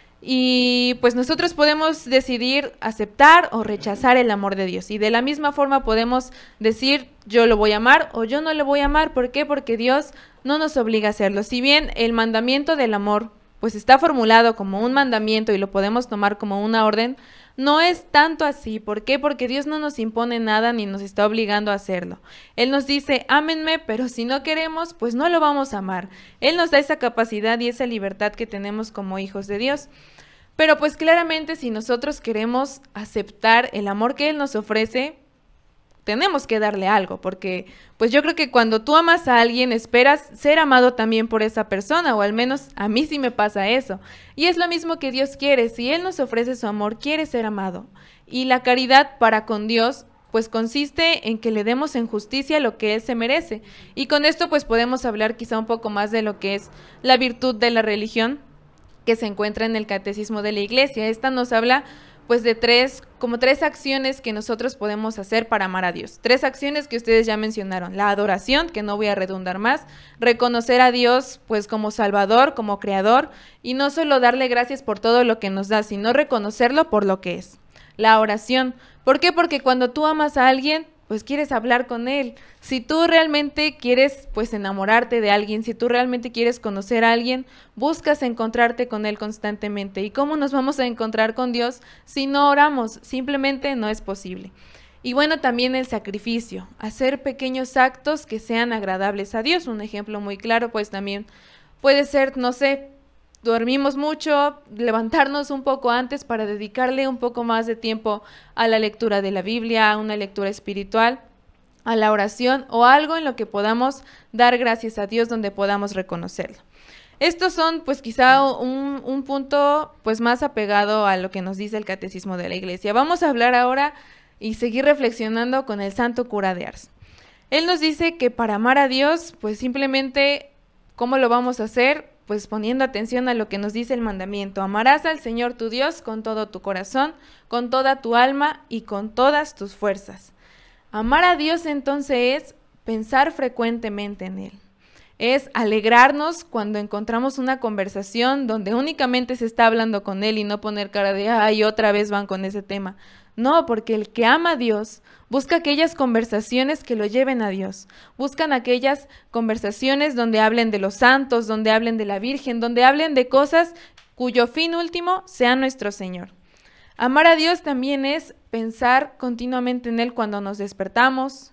Y pues nosotros podemos decidir aceptar o rechazar el amor de Dios. Y de la misma forma podemos decir, yo lo voy a amar o yo no lo voy a amar. ¿Por qué? Porque Dios no nos obliga a hacerlo. Si bien el mandamiento del amor pues está formulado como un mandamiento y lo podemos tomar como una orden, no es tanto así. ¿Por qué? Porque Dios no nos impone nada ni nos está obligando a hacerlo. Él nos dice, ámenme, pero si no queremos, pues no lo vamos a amar. Él nos da esa capacidad y esa libertad que tenemos como hijos de Dios. Pero pues claramente si nosotros queremos aceptar el amor que Él nos ofrece, tenemos que darle algo, porque pues yo creo que cuando tú amas a alguien esperas ser amado también por esa persona, o al menos a mí sí me pasa eso. Y es lo mismo que Dios quiere. Si Él nos ofrece su amor, quiere ser amado. Y la caridad para con Dios pues consiste en que le demos en justicia lo que Él se merece. Y con esto pues podemos hablar quizá un poco más de lo que es la virtud de la religión que se encuentra en el Catecismo de la Iglesia. Esta nos habla pues de tres acciones que nosotros podemos hacer para amar a Dios. 3 acciones que ustedes ya mencionaron. La adoración, que no voy a redundar más, reconocer a Dios pues como Salvador, como Creador, y no solo darle gracias por todo lo que nos da, sino reconocerlo por lo que es. La oración. ¿Por qué? Porque cuando tú amas a alguien, pues quieres hablar con él. Si tú realmente quieres pues enamorarte de alguien, si tú realmente quieres conocer a alguien, buscas encontrarte con él constantemente. ¿Y cómo nos vamos a encontrar con Dios si no oramos? Simplemente no es posible. Y bueno, también el sacrificio, hacer pequeños actos que sean agradables a Dios. Un ejemplo muy claro pues también puede ser, no sé, dormimos mucho, levantarnos un poco antes para dedicarle un poco más de tiempo a la lectura de la Biblia, a una lectura espiritual, a la oración o algo en lo que podamos dar gracias a Dios, donde podamos reconocerlo. Estos son pues quizá un punto pues más apegado a lo que nos dice el Catecismo de la Iglesia. Vamos a hablar ahora y seguir reflexionando con el Santo Cura de Ars. Él nos dice que para amar a Dios pues simplemente, ¿cómo lo vamos a hacer? Pues poniendo atención a lo que nos dice el mandamiento. Amarás al Señor tu Dios con todo tu corazón, con toda tu alma y con todas tus fuerzas. Amar a Dios entonces es pensar frecuentemente en Él. Es alegrarnos cuando encontramos una conversación donde únicamente se está hablando con Él y no poner cara de, ay, otra vez van con ese tema. No, porque el que ama a Dios busca aquellas conversaciones que lo lleven a Dios. Buscan aquellas conversaciones donde hablen de los santos, donde hablen de la Virgen, donde hablen de cosas cuyo fin último sea nuestro Señor. Amar a Dios también es pensar continuamente en Él cuando nos despertamos,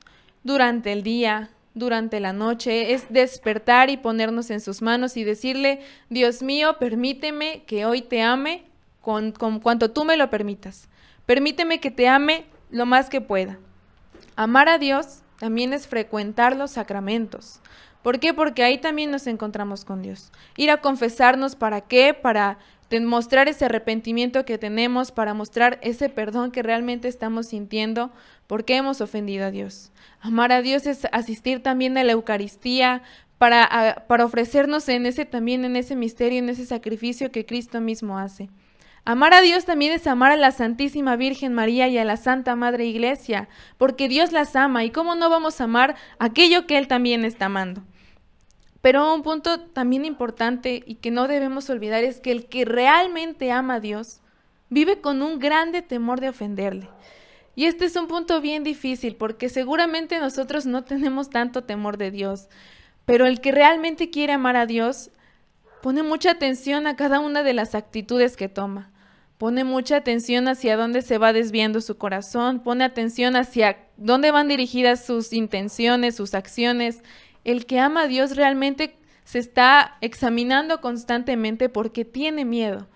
durante el día, durante la noche, es despertar y ponernos en sus manos y decirle, Dios mío, permíteme que hoy te ame con cuanto tú me lo permitas. Permíteme que te ame lo más que pueda. Amar a Dios también es frecuentar los sacramentos. ¿Por qué? Porque ahí también nos encontramos con Dios. Ir a confesarnos, ¿para qué? Para mostrar ese arrepentimiento que tenemos, para mostrar ese perdón que realmente estamos sintiendo porque hemos ofendido a Dios. Amar a Dios es asistir también a la Eucaristía para ofrecernos también en ese misterio, en ese sacrificio que Cristo mismo hace. Amar a Dios también es amar a la Santísima Virgen María y a la Santa Madre Iglesia, porque Dios las ama, y cómo no vamos a amar aquello que Él también está amando. Pero un punto también importante y que no debemos olvidar es que el que realmente ama a Dios vive con un grande temor de ofenderle. Y este es un punto bien difícil porque seguramente nosotros no tenemos tanto temor de Dios, pero el que realmente quiere amar a Dios pone mucha atención a cada una de las actitudes que toma. Pone mucha atención hacia dónde se va desviando su corazón, pone atención hacia dónde van dirigidas sus intenciones, sus acciones. El que ama a Dios realmente se está examinando constantemente porque tiene miedo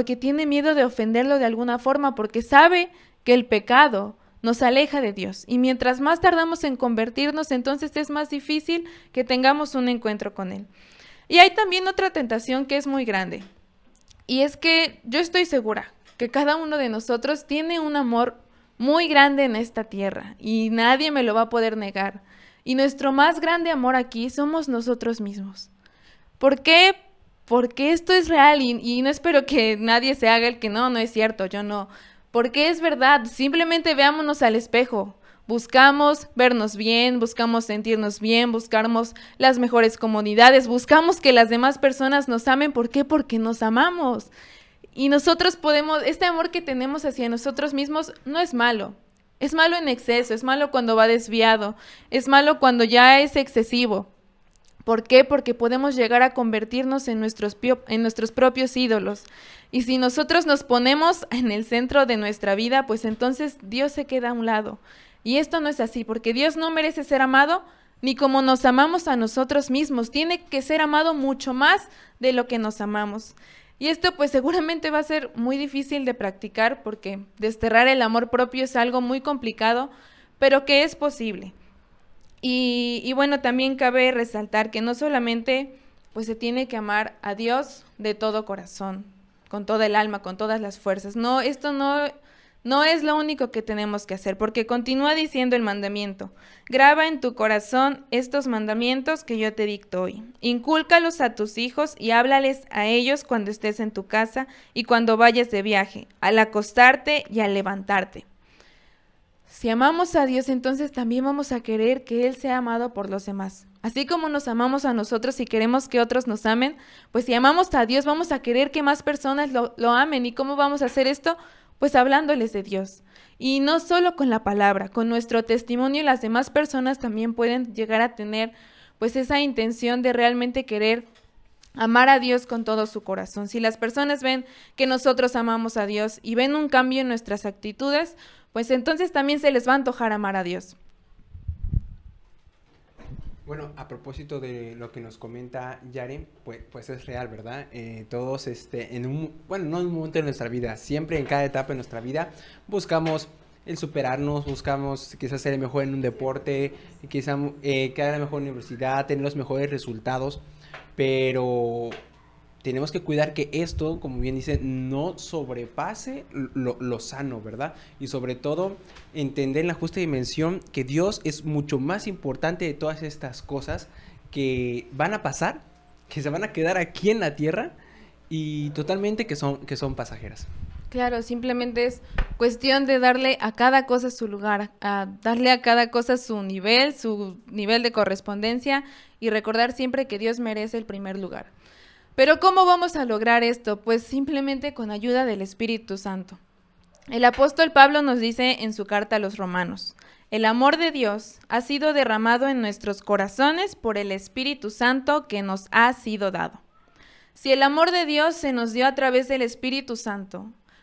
de ofenderlo de alguna forma, porque sabe que el pecado nos aleja de Dios. Y mientras más tardamos en convertirnos, entonces es más difícil que tengamos un encuentro con Él. Y hay también otra tentación que es muy grande. Y es que yo estoy segura que cada uno de nosotros tiene un amor muy grande en esta tierra y nadie me lo va a poder negar. Y nuestro más grande amor aquí somos nosotros mismos. ¿Por qué? Porque esto es real y no espero que nadie se haga el que no es cierto, yo no. Porque es verdad, simplemente veámonos al espejo. Buscamos vernos bien, buscamos sentirnos bien, buscamos las mejores comodidades, buscamos que las demás personas nos amen. ¿Por qué? Porque nos amamos. Y nosotros este amor que tenemos hacia nosotros mismos no es malo. Es malo en exceso, es malo cuando va desviado, es malo cuando ya es excesivo. ¿Por qué? Porque podemos llegar a convertirnos en nuestros propios ídolos. Y si nosotros nos ponemos en el centro de nuestra vida, pues entonces Dios se queda a un lado. Y esto no es así, porque Dios no merece ser amado ni como nos amamos a nosotros mismos. Tiene que ser amado mucho más de lo que nos amamos. Y esto pues seguramente va a ser muy difícil de practicar porque desterrar el amor propio es algo muy complicado, pero que es posible. Y bueno, también cabe resaltar que no solamente pues se tiene que amar a Dios de todo corazón, con toda el alma, con todas las fuerzas. No, esto no es lo único que tenemos que hacer, porque continúa diciendo el mandamiento: graba en tu corazón estos mandamientos que yo te dicto hoy. Incúlcalos a tus hijos y háblales a ellos cuando estés en tu casa y cuando vayas de viaje, al acostarte y al levantarte. Si amamos a Dios, entonces también vamos a querer que Él sea amado por los demás. Así como nos amamos a nosotros y queremos que otros nos amen, pues si amamos a Dios, vamos a querer que más personas lo amen. ¿Y cómo vamos a hacer esto? Pues hablándoles de Dios. Y no solo con la palabra, con nuestro testimonio las demás personas también pueden llegar a tener pues esa intención de realmente querer amar a Dios con todo su corazón. Si las personas ven que nosotros amamos a Dios y ven un cambio en nuestras actitudes, pues entonces también se les va a antojar amar a Dios. Bueno, a propósito de lo que nos comenta Yare, pues es real, ¿verdad? Todos, no en un momento de nuestra vida, siempre en cada etapa de nuestra vida, buscamos el superarnos, buscamos quizás ser el mejor en un deporte, quizás quedar en la mejor universidad, tener los mejores resultados, pero tenemos que cuidar que esto, como bien dice, no sobrepase lo sano, ¿verdad? Y sobre todo, entender en la justa dimensión que Dios es mucho más importante de todas estas cosas que van a pasar, que se van a quedar aquí en la tierra y totalmente que son pasajeras. Claro, simplemente es cuestión de darle a cada cosa su lugar, a darle a cada cosa su nivel de correspondencia y recordar siempre que Dios merece el primer lugar. Pero ¿cómo vamos a lograr esto? Pues simplemente con ayuda del Espíritu Santo. El apóstol Pablo nos dice en su carta a los Romanos: el amor de Dios ha sido derramado en nuestros corazones por el Espíritu Santo que nos ha sido dado. Si el amor de Dios se nos dio a través del Espíritu Santo,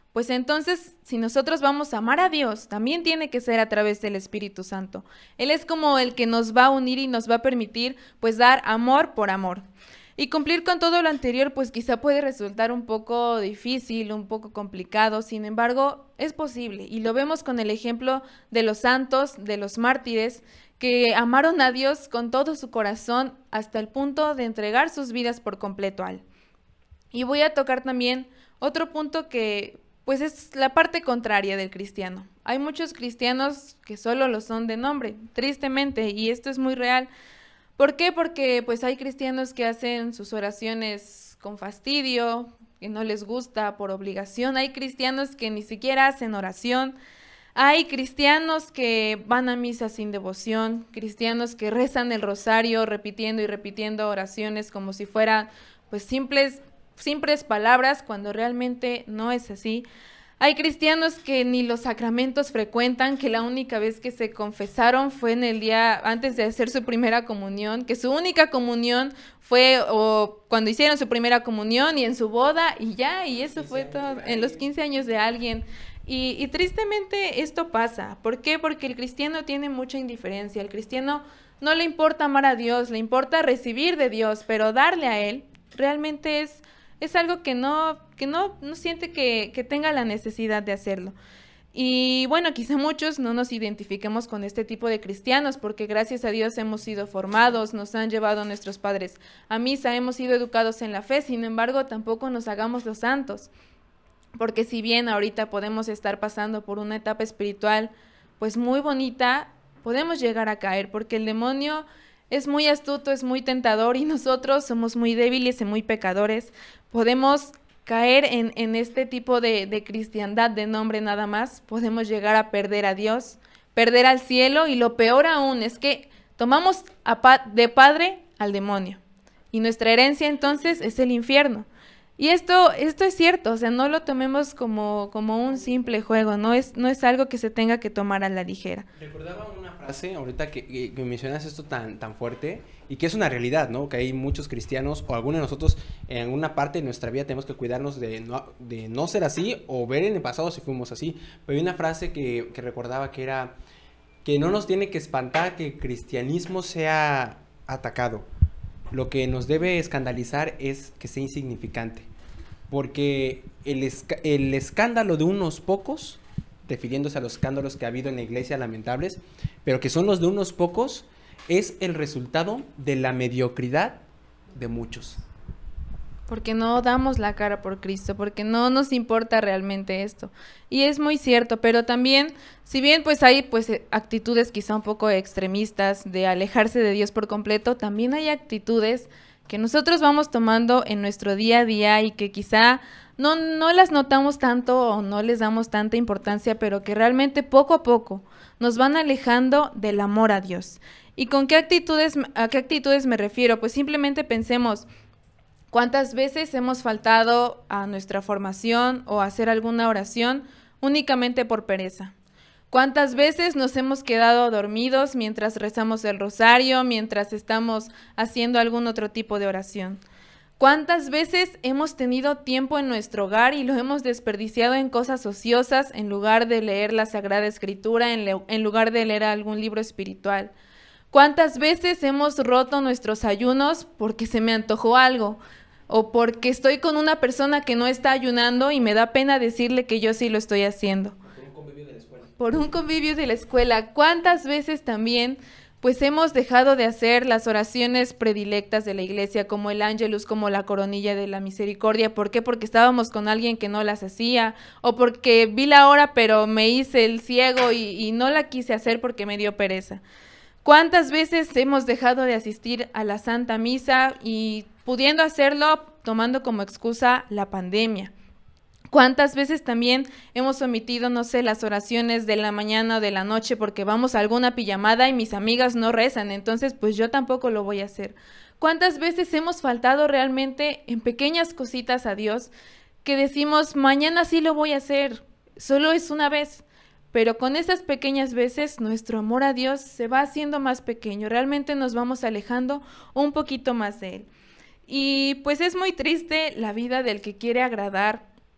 Pues entonces, si nosotros vamos a amar a Dios, también tiene que ser a través del Espíritu Santo. Él es como el que nos va a unir y nos va a permitir, pues, dar amor por amor. Y cumplir con todo lo anterior, pues quizá puede resultar un poco difícil, un poco complicado, sin embargo, es posible. Y lo vemos con el ejemplo de los santos, de los mártires, que amaron a Dios con todo su corazón hasta el punto de entregar sus vidas por completo a Él. Y voy a tocar también otro punto que pues es la parte contraria del cristiano. Hay muchos cristianos que solo lo son de nombre, tristemente, y esto es muy real. ¿Por qué? Porque pues hay cristianos que hacen sus oraciones con fastidio, que no les gusta, por obligación. Hay cristianos que ni siquiera hacen oración. Hay cristianos que van a misa sin devoción, cristianos que rezan el rosario repitiendo y repitiendo oraciones como si fueran pues simples palabras, cuando realmente no es así. Hay cristianos que ni los sacramentos frecuentan, que la única vez que se confesaron fue en el día antes de hacer su primera comunión, que su única comunión fue o cuando hicieron su primera comunión y en su boda y ya, y eso fue todo, en los 15 años de alguien. Y tristemente esto pasa. ¿Por qué? Porque el cristiano tiene mucha indiferencia. El cristiano no le importa amar a Dios, le importa recibir de Dios, pero darle a Él realmente es algo que no siente que tenga la necesidad de hacerlo. Y bueno, quizá muchos no nos identifiquemos con este tipo de cristianos porque gracias a Dios hemos sido formados, nos han llevado nuestros padres a misa, hemos sido educados en la fe, sin embargo tampoco nos hagamos los santos. Porque si bien ahorita podemos estar pasando por una etapa espiritual pues muy bonita, podemos llegar a caer porque el demonio es muy astuto, es muy tentador y nosotros somos muy débiles y muy pecadores. Podemos caer en este tipo de cristiandad de nombre nada más, podemos llegar a perder a Dios, perder al cielo y lo peor aún es que tomamos de padre al demonio y nuestra herencia entonces es el infierno. Y esto es cierto, o sea, no lo tomemos como un simple juego, no es algo que se tenga que tomar a la ligera. Recordaba una frase ahorita que mencionas esto tan fuerte y que es una realidad, ¿no? Que hay muchos cristianos o algunos de nosotros en alguna parte de nuestra vida tenemos que cuidarnos de no ser así o ver en el pasado si fuimos así. Pero hay una frase que recordaba que era que no nos tiene que espantar que el cristianismo sea atacado. Lo que nos debe escandalizar es que sea insignificante. Porque el escándalo de unos pocos, refiriéndose a los escándalos que ha habido en la iglesia lamentables, pero que son los de unos pocos, es el resultado de la mediocridad de muchos. Porque no damos la cara por Cristo, porque no nos importa realmente esto. Y es muy cierto, pero también, si bien pues hay pues actitudes quizá un poco extremistas de alejarse de Dios por completo, también hay actitudes que nosotros vamos tomando en nuestro día a día y que quizá no las notamos tanto o no les damos tanta importancia, pero que realmente poco a poco nos van alejando del amor a Dios. ¿Y a qué actitudes me refiero? Pues simplemente pensemos, ¿cuántas veces hemos faltado a nuestra formación o a hacer alguna oración únicamente por pereza? ¿Cuántas veces nos hemos quedado dormidos mientras rezamos el rosario, mientras estamos haciendo algún otro tipo de oración? ¿Cuántas veces hemos tenido tiempo en nuestro hogar y lo hemos desperdiciado en cosas ociosas en lugar de leer la Sagrada Escritura, en lugar de leer algún libro espiritual? ¿Cuántas veces hemos roto nuestros ayunos porque se me antojó algo? O porque estoy con una persona que no está ayunando y me da pena decirle que yo sí lo estoy haciendo. Por un convivio de la escuela. ¿Cuántas veces también pues hemos dejado de hacer las oraciones predilectas de la iglesia, como el Ángelus, como la coronilla de la misericordia? ¿Por qué? Porque estábamos con alguien que no las hacía, o porque vi la hora pero me hice el ciego y no la quise hacer porque me dio pereza. ¿Cuántas veces hemos dejado de asistir a la Santa Misa y pudiendo hacerlo tomando como excusa la pandemia? ¿Cuántas veces también hemos omitido, no sé, las oraciones de la mañana o de la noche porque vamos a alguna pijamada y mis amigas no rezan, entonces pues yo tampoco lo voy a hacer? ¿Cuántas veces hemos faltado realmente en pequeñas cositas a Dios que decimos, mañana sí lo voy a hacer, solo es una vez? Pero con esas pequeñas veces nuestro amor a Dios se va haciendo más pequeño, realmente nos vamos alejando un poquito más de Él. Y pues es muy triste la vida del que quiere agradar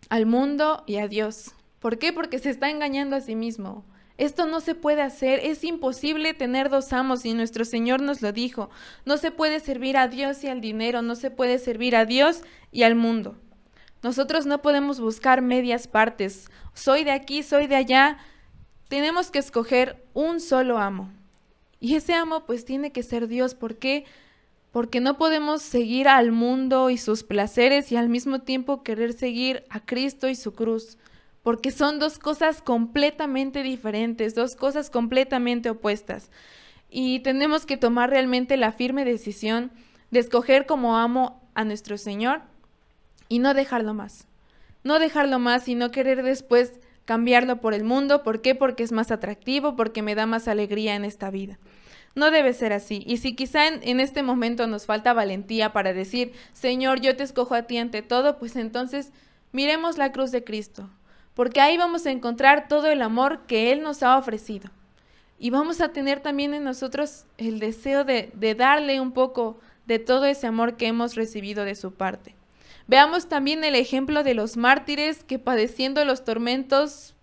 al mundo y a Dios. ¿Por qué? Porque se está engañando a sí mismo. Esto no se puede hacer, es imposible tener dos amos y nuestro Señor nos lo dijo. No se puede servir a Dios y al dinero, no se puede servir a Dios y al mundo. Nosotros no podemos buscar medias partes, soy de aquí, soy de allá. Tenemos que escoger un solo amo. Y ese amo pues tiene que ser Dios. ¿Por qué? Porque no podemos seguir al mundo y sus placeres y al mismo tiempo querer seguir a Cristo y su cruz. Porque son dos cosas completamente diferentes, dos cosas completamente opuestas. Y tenemos que tomar realmente la firme decisión de escoger como amo a nuestro Señor y no dejarlo más. No dejarlo más y no querer después cambiarlo por el mundo. ¿Por qué? Porque es más atractivo, porque me da más alegría en esta vida. No debe ser así. Y si quizá en este momento nos falta valentía para decir, Señor, yo te escojo a ti ante todo, pues entonces miremos la cruz de Cristo. Porque ahí vamos a encontrar todo el amor que Él nos ha ofrecido. Y vamos a tener también en nosotros el deseo de darle un poco de todo ese amor que hemos recibido de su parte. Veamos también el ejemplo de los mártires que padeciendo los tormentos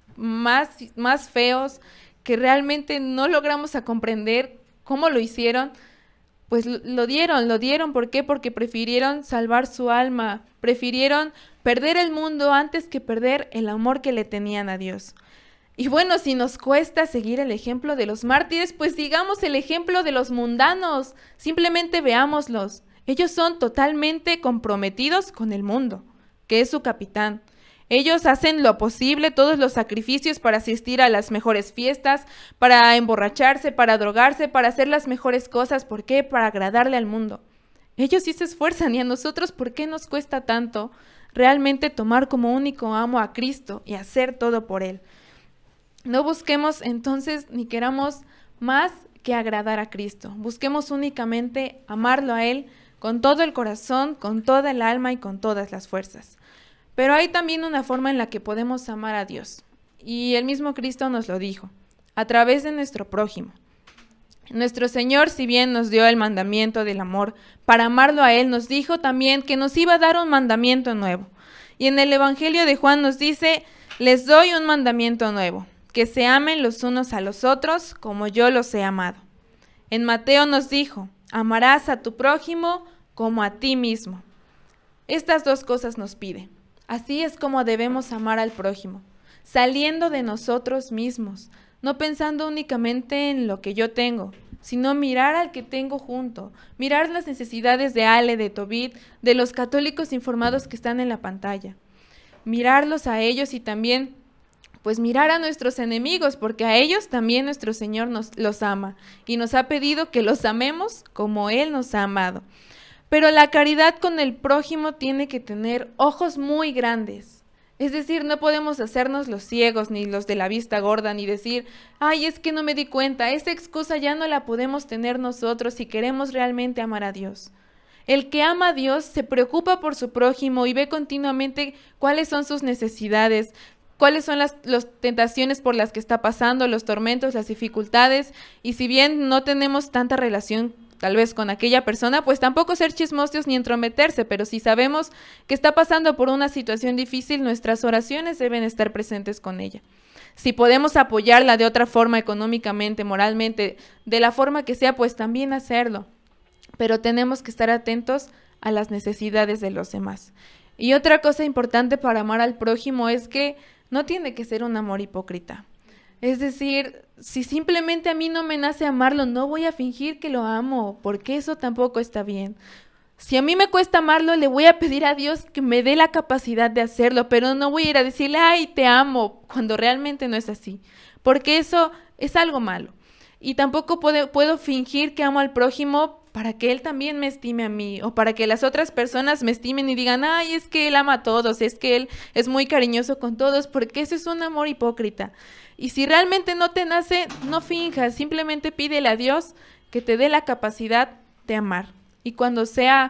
más feos, que realmente no logramos a comprender cómo lo hicieron, pues lo dieron. ¿Por qué? Porque prefirieron salvar su alma, prefirieron perder el mundo antes que perder el amor que le tenían a Dios. Y bueno, si nos cuesta seguir el ejemplo de los mártires, pues sigamos el ejemplo de los mundanos, simplemente veámoslos. Ellos son totalmente comprometidos con el mundo, que es su capitán. Ellos hacen lo posible, todos los sacrificios para asistir a las mejores fiestas, para emborracharse, para drogarse, para hacer las mejores cosas. ¿Por qué? Para agradarle al mundo. Ellos sí se esfuerzan, y a nosotros, ¿por qué nos cuesta tanto realmente tomar como único amo a Cristo y hacer todo por Él? No busquemos entonces ni queramos más que agradar a Cristo. Busquemos únicamente amarlo a Él con todo el corazón, con toda el alma y con todas las fuerzas. Pero hay también una forma en la que podemos amar a Dios. Y el mismo Cristo nos lo dijo, a través de nuestro prójimo. Nuestro Señor, si bien nos dio el mandamiento del amor, para amarlo a Él, nos dijo también que nos iba a dar un mandamiento nuevo. Y en el Evangelio de Juan nos dice, les doy un mandamiento nuevo, que se amen los unos a los otros como yo los he amado. En Mateo nos dijo, amarás a tu prójimo como a ti mismo. Estas dos cosas nos pide. Así es como debemos amar al prójimo, saliendo de nosotros mismos, no pensando únicamente en lo que yo tengo, sino mirar al que tengo junto, mirar las necesidades de Ale, de Tobit, de los católicos informados que están en la pantalla, mirarlos a ellos y también pues mirar a nuestros enemigos, porque a ellos también nuestro Señor los ama y nos ha pedido que los amemos como Él nos ha amado. Pero la caridad con el prójimo tiene que tener ojos muy grandes. Es decir, no podemos hacernos los ciegos ni los de la vista gorda ni decir, ay, es que no me di cuenta. Esa excusa ya no la podemos tener nosotros si queremos realmente amar a Dios. El que ama a Dios se preocupa por su prójimo y ve continuamente cuáles son sus necesidades, cuáles son las tentaciones por las que está pasando, los tormentos, las dificultades. Y si bien no tenemos tanta relación tal vez con aquella persona, pues tampoco ser chismosos ni entrometerse, pero si sabemos que está pasando por una situación difícil, nuestras oraciones deben estar presentes con ella. Si podemos apoyarla de otra forma, económicamente, moralmente, de la forma que sea, pues también hacerlo. Pero tenemos que estar atentos a las necesidades de los demás. Y otra cosa importante para amar al prójimo es que no tiene que ser un amor hipócrita. Es decir, si simplemente a mí no me nace amarlo, no voy a fingir que lo amo, porque eso tampoco está bien. Si a mí me cuesta amarlo, le voy a pedir a Dios que me dé la capacidad de hacerlo, pero no voy a ir a decirle, ay, te amo, cuando realmente no es así, porque eso es algo malo. Y tampoco puedo fingir que amo al prójimo para que él también me estime a mí, o para que las otras personas me estimen y digan, ay, es que él ama a todos, es que él es muy cariñoso con todos, porque eso es un amor hipócrita. Y si realmente no te nace, no finjas, simplemente pídele a Dios que te dé la capacidad de amar. Y cuando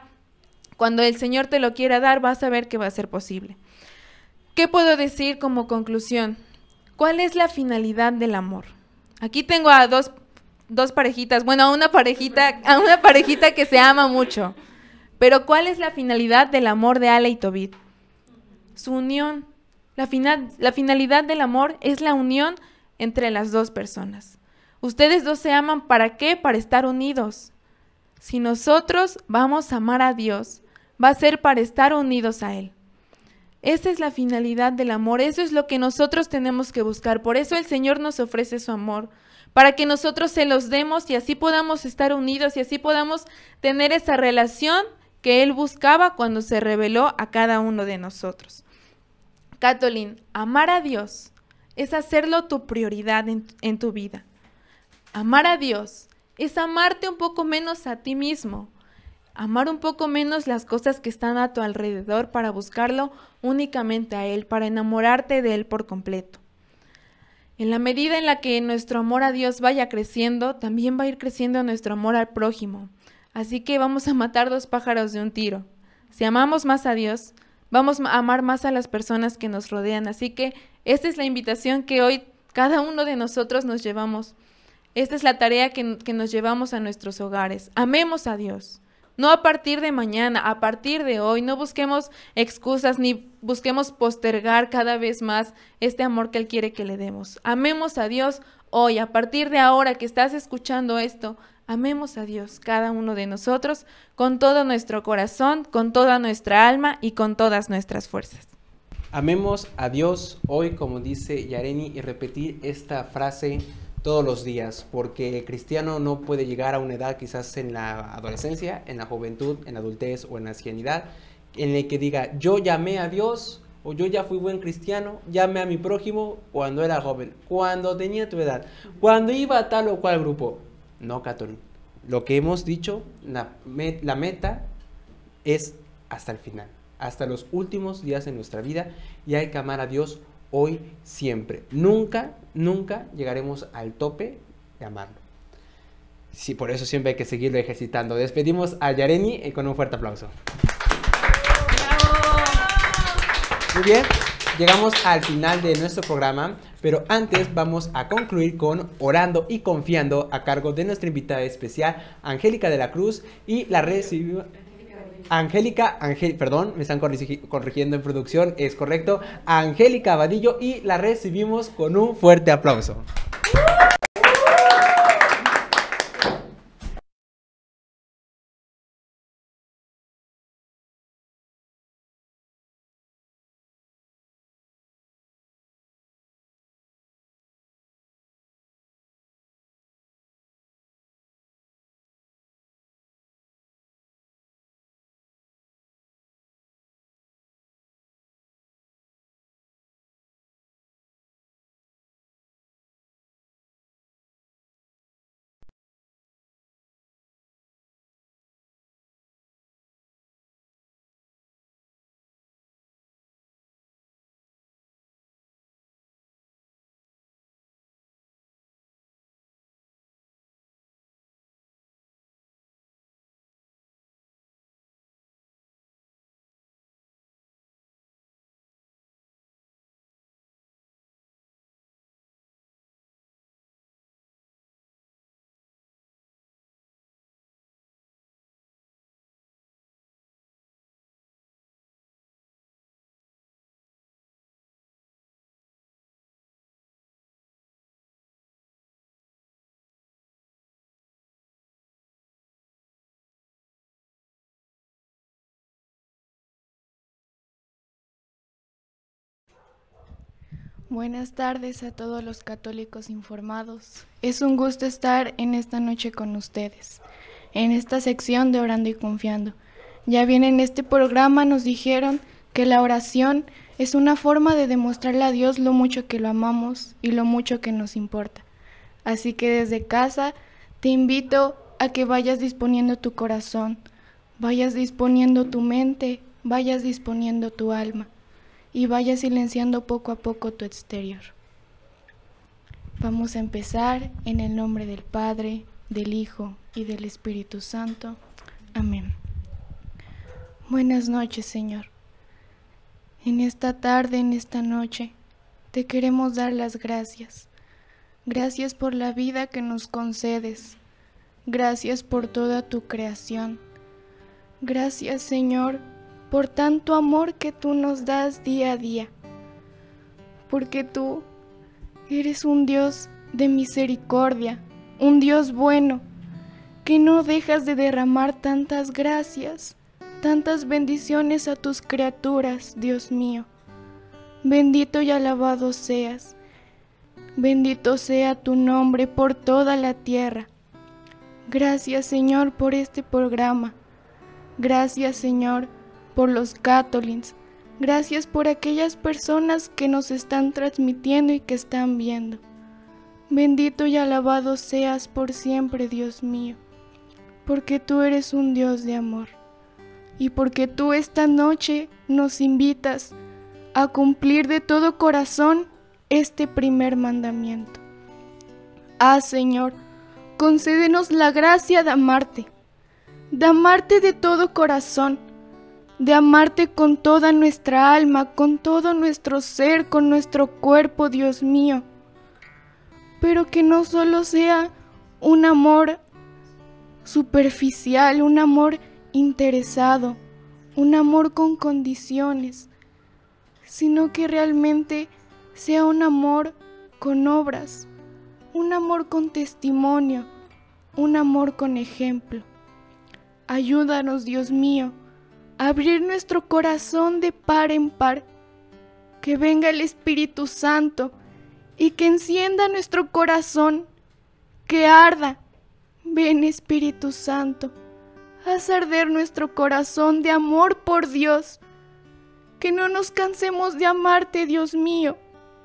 el Señor te lo quiera dar, vas a ver que va a ser posible. ¿Qué puedo decir como conclusión? ¿Cuál es la finalidad del amor? Aquí tengo a dos parejitas, bueno, a una parejita que se ama mucho. Pero ¿cuál es la finalidad del amor de Ale y Tobit? Su unión. La finalidad del amor es la unión entre las dos personas. Ustedes dos se aman, ¿para qué? Para estar unidos. Si nosotros vamos a amar a Dios, va a ser para estar unidos a Él. Esa es la finalidad del amor, eso es lo que nosotros tenemos que buscar. Por eso el Señor nos ofrece su amor, para que nosotros se los demos y así podamos estar unidos y así podamos tener esa relación que Él buscaba cuando se reveló a cada uno de nosotros. Catolín, amar a Dios es hacerlo tu prioridad en tu vida. Amar a Dios es amarte un poco menos a ti mismo, amar un poco menos las cosas que están a tu alrededor para buscarlo únicamente a Él, para enamorarte de Él por completo. En la medida en la que nuestro amor a Dios vaya creciendo, también va a ir creciendo nuestro amor al prójimo. Así que vamos a matar dos pájaros de un tiro. Si amamos más a Dios, vamos a amar más a las personas que nos rodean. Así que esta es la invitación que hoy cada uno de nosotros nos llevamos. Esta es la tarea que nos llevamos a nuestros hogares. Amemos a Dios. No a partir de mañana, a partir de hoy. No busquemos excusas ni busquemos postergar cada vez más este amor que Él quiere que le demos. Amemos a Dios hoy, a partir de ahora que estás escuchando esto. Amemos a Dios, cada uno de nosotros, con todo nuestro corazón, con toda nuestra alma y con todas nuestras fuerzas. Amemos a Dios hoy, como dice Yareni, y repetir esta frase todos los días, porque el cristiano no puede llegar a una edad, quizás en la adolescencia, en la juventud, en la adultez o en la ancianidad, en el que diga, yo llamé a Dios, o yo ya fui buen cristiano, llamé a mi prójimo cuando era joven, cuando tenía tu edad, cuando iba a tal o cual grupo. No, Catolín. Lo que hemos dicho, la meta es hasta el final, hasta los últimos días de nuestra vida, y hay que amar a Dios hoy, siempre. Nunca, nunca llegaremos al tope de amarlo. Sí, por eso siempre hay que seguirlo ejercitando. Despedimos a Yareni con un fuerte aplauso. Muy bien, llegamos al final de nuestro programa, pero antes vamos a concluir con Orando y Confiando a cargo de nuestra invitada especial, Angélica de la Cruz, y la recibimos... Perdón, me están corrigiendo en producción, es correcto, Angélica Vadillo, y la recibimos con un fuerte aplauso. Buenas tardes a todos los católicos informados. Es un gusto estar en esta noche con ustedes, en esta sección de Orando y Confiando. Ya bien en este programa nos dijeron que la oración es una forma de demostrarle a Dios lo mucho que lo amamos y lo mucho que nos importa. Así que desde casa te invito a que vayas disponiendo tu corazón, vayas disponiendo tu mente, vayas disponiendo tu alma y vayas silenciando poco a poco tu exterior. Vamos a empezar en el nombre del Padre, del Hijo y del Espíritu Santo. Amén. Buenas noches, Señor. En esta tarde, en esta noche, te queremos dar las gracias. Gracias por la vida que nos concedes. Gracias por toda tu creación. Gracias, Señor, por tanto amor que tú nos das día a día. porque tú eres un Dios de misericordia, un Dios bueno, que no dejas de derramar tantas gracias, tantas bendiciones a tus criaturas, Dios mío. Bendito y alabado seas. Bendito sea tu nombre por toda la tierra. Gracias, Señor, por este programa. Gracias, Señor, por los Catolins. Gracias por aquellas personas que nos están transmitiendo y que están viendo. Bendito y alabado seas por siempre, Dios mío, porque tú eres un Dios de amor y porque tú esta noche nos invitas a cumplir de todo corazón este primer mandamiento. Señor, concédenos la gracia de amarte de todo corazón, de amarte con toda nuestra alma, con todo nuestro ser, con nuestro cuerpo, Dios mío. Pero que no solo sea un amor superficial, un amor interesado, un amor con condiciones, sino que realmente sea un amor con obras, un amor con testimonio, un amor con ejemplo. Ayúdanos, Dios mío, a abrir nuestro corazón de par en par, que venga el Espíritu Santo y que encienda nuestro corazón, que arda. Ven, Espíritu Santo, haz arder nuestro corazón de amor por Dios, que no nos cansemos de amarte, Dios mío.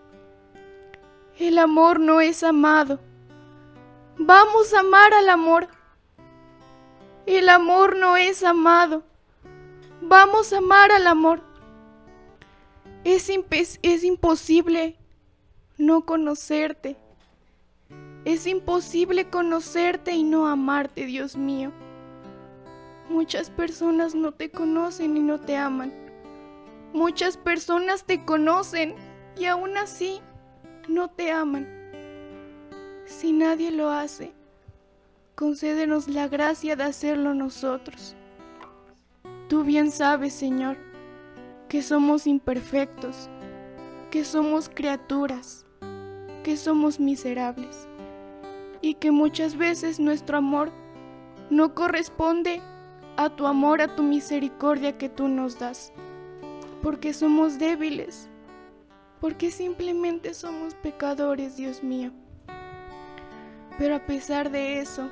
El amor no es amado. Vamos a amar al amor. El amor no es amado. Vamos a amar al amor. Es imposible no conocerte. Es imposible conocerte y no amarte, Dios mío. Muchas personas no te conocen y no te aman. Muchas personas te conocen y aún así no te aman. Si nadie lo hace, concédenos la gracia de hacerlo nosotros. Tú bien sabes, Señor, que somos imperfectos, que somos criaturas, que somos miserables y que muchas veces nuestro amor no corresponde a tu amor, a tu misericordia que tú nos das, porque somos débiles, porque simplemente somos pecadores, Dios mío. Pero a pesar de eso,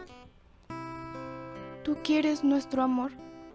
tú quieres nuestro amor.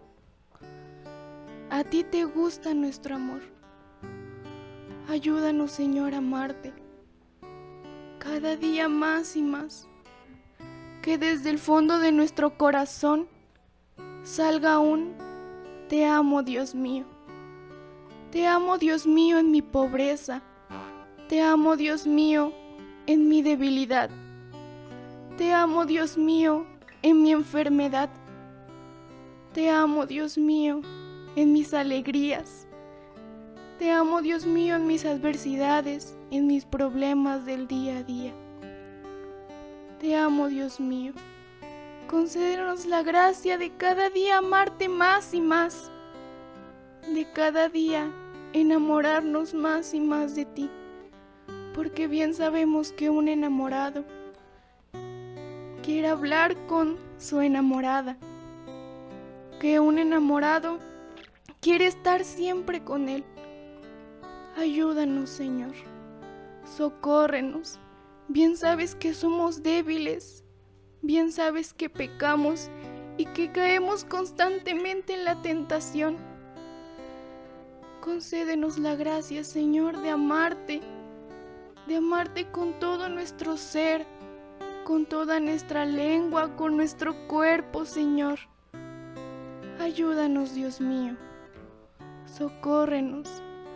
A ti te gusta nuestro amor. Ayúdanos, Señor, a amarte cada día más y más. Que desde el fondo de nuestro corazón salga un te amo, Dios mío. Te amo, Dios mío, en mi pobreza. Te amo, Dios mío, en mi debilidad. Te amo, Dios mío, en mi enfermedad. Te amo, Dios mío, en mis alegrías. Te amo, Dios mío, en mis adversidades, en mis problemas del día a día. Te amo, Dios mío. Concédenos la gracia de cada día amarte más y más. De cada día enamorarnos más y más de ti. Porque bien sabemos que un enamorado quiere hablar con su enamorada. Que un enamorado quiere estar siempre con él. Ayúdanos, Señor. Socórrenos. Bien sabes que somos débiles. Bien sabes que pecamos y que caemos constantemente en la tentación. Concédenos la gracia, Señor, de amarte con todo nuestro ser, con toda nuestra lengua, con nuestro cuerpo, Señor. Ayúdanos, Dios mío. Socórrenos.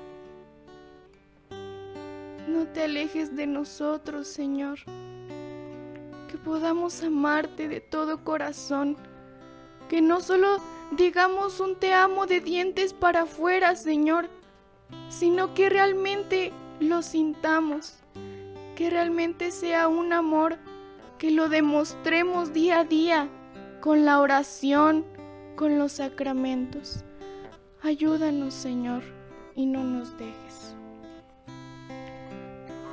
No te alejes de nosotros, Señor. Que podamos amarte de todo corazón. Que no solo digamos un te amo de dientes para afuera, Señor, sino que realmente lo sintamos. Que realmente sea un amor que lo demostremos día a día con la oración, con los sacramentos. Ayúdanos, Señor, y no nos dejes.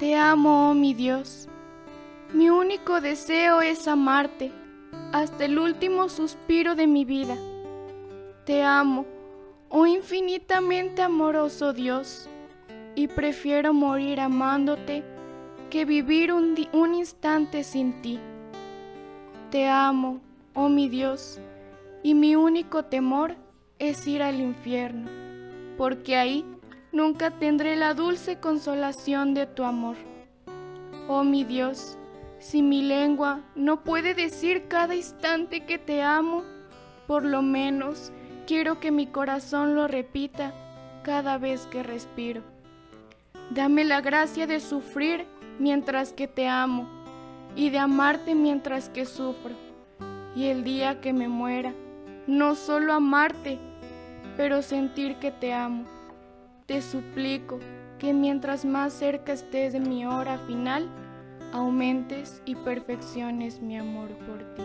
Te amo, oh mi Dios. Mi único deseo es amarte hasta el último suspiro de mi vida. Te amo, oh infinitamente amoroso Dios, y prefiero morir amándote que vivir un instante sin ti. Te amo, oh mi Dios, y mi único temor es ir al infierno, porque ahí nunca tendré la dulce consolación de tu amor. Oh mi Dios, si mi lengua no puede decir cada instante que te amo, por lo menos quiero que mi corazón lo repita cada vez que respiro. Dame la gracia de sufrir mientras que te amo y de amarte mientras que sufro. Y el día que me muera, no solo amarte, pero sentir que te amo. Te suplico que mientras más cerca estés de mi hora final, aumentes y perfecciones mi amor por ti.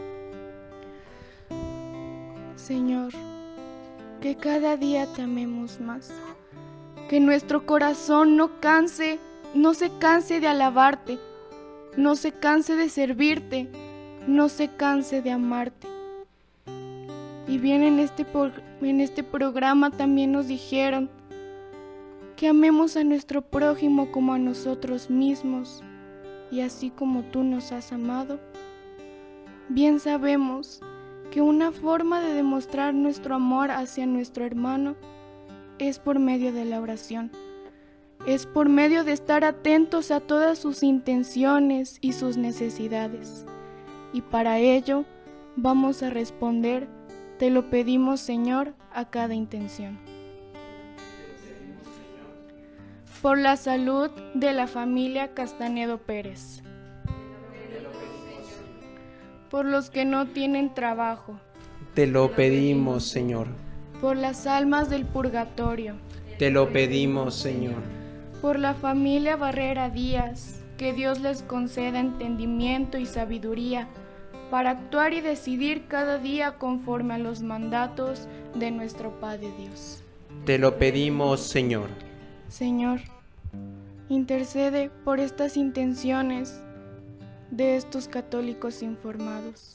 Señor, que cada día te amemos más, que nuestro corazón no se canse de alabarte, no se canse de servirte, no se canse de amarte. Y bien en este programa también nos dijeron que amemos a nuestro prójimo como a nosotros mismos, y así como tú nos has amado. Bien sabemos que una forma de demostrar nuestro amor hacia nuestro hermano es por medio de la oración. Es por medio de estar atentos a todas sus intenciones y sus necesidades. Y para ello vamos a responder: te lo pedimos, Señor, a cada intención. Por la salud de la familia Castanedo Pérez. Por los que no tienen trabajo. Te lo pedimos, Señor. Por las almas del purgatorio. Te lo pedimos, Señor. Por la familia Barrera Díaz, que Dios les conceda entendimiento y sabiduría para actuar y decidir cada día conforme a los mandatos de nuestro Padre Dios. Te lo pedimos, Señor. Señor, intercede por estas intenciones de estos católicos informados.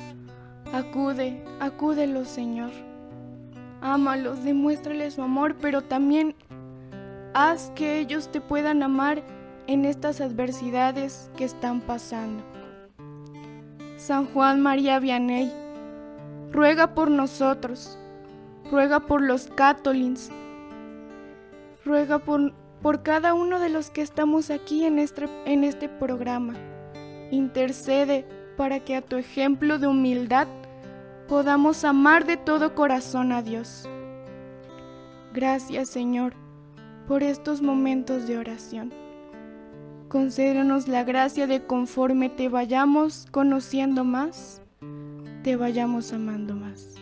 Acúdelos, Señor. Ámalos, demuéstrales su amor, pero también haz que ellos te puedan amar en estas adversidades que están pasando. San Juan María Vianney, ruega por nosotros, ruega por los Catolins, ruega por cada uno de los que estamos aquí en este programa. Intercede para que a tu ejemplo de humildad podamos amar de todo corazón a Dios. Gracias, Señor, por estos momentos de oración. Concédenos la gracia de conforme te vayamos conociendo más, te vayamos amando más.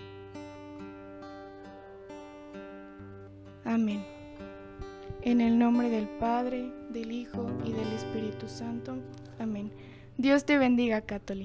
Amén. En el nombre del Padre, del Hijo y del Espíritu Santo. Amén. Dios te bendiga, Catolín.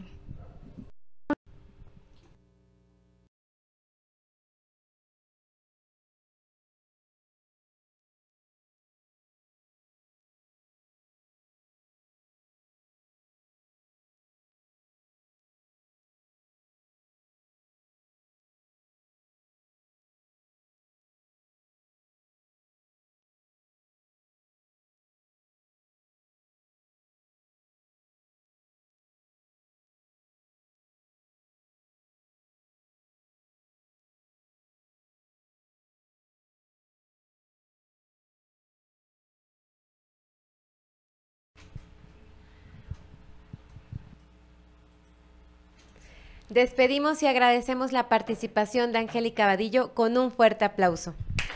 Despedimos y agradecemos la participación de Angélica Vadillo con un fuerte aplauso.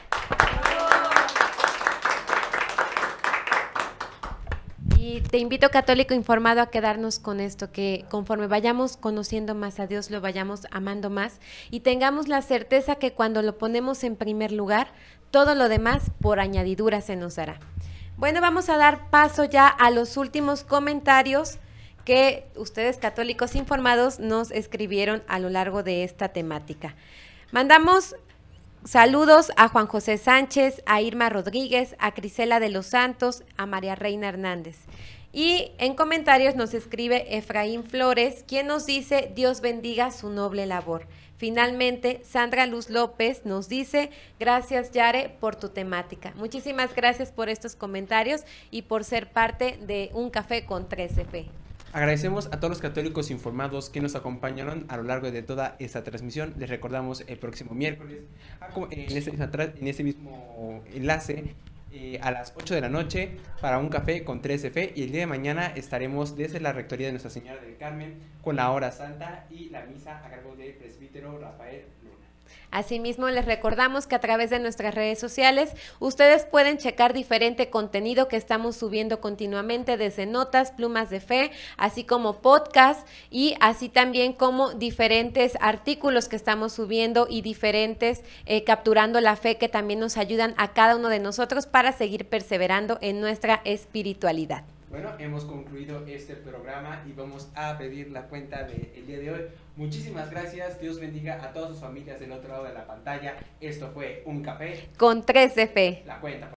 Y te invito, católico informado, a quedarnos con esto, que conforme vayamos conociendo más a Dios, lo vayamos amando más y tengamos la certeza que cuando lo ponemos en primer lugar, todo lo demás por añadidura se nos hará. Bueno, vamos a dar paso ya a los últimos comentarios que ustedes, católicos informados, nos escribieron a lo largo de esta temática. Mandamos Saludos a Juan José Sánchez, a Irma Rodríguez, a Crisela de los Santos, a María Reina Hernández. Y en comentarios nos escribe Efraín Flores, quien nos dice: Dios bendiga su noble labor. Finalmente, Sandra Luz López nos dice: gracias, Yare, por tu temática. Muchísimas gracias por estos comentarios y por ser parte de Un Café con 13F. Agradecemos a todos los católicos informados que nos acompañaron a lo largo de toda esta transmisión. Les recordamos el próximo miércoles en ese mismo enlace a las 8 de la noche para Un Café con 13F, y el día de mañana estaremos desde la Rectoría de Nuestra Señora del Carmen con la hora santa y la misa a cargo del presbítero Rafael Luna. Asimismo, les recordamos que a través de nuestras redes sociales ustedes pueden checar diferente contenido que estamos subiendo continuamente, desde notas, plumas de fe, así como podcast, y así también como diferentes artículos que estamos subiendo y diferentes capturando la fe, que también nos ayudan a cada uno de nosotros para seguir perseverando en nuestra espiritualidad. Bueno, hemos concluido este programa y vamos a pedir la cuenta del día de hoy. Muchísimas gracias, Dios bendiga a todas sus familias del otro lado de la pantalla. Esto fue Un Café con 13F. La cuenta.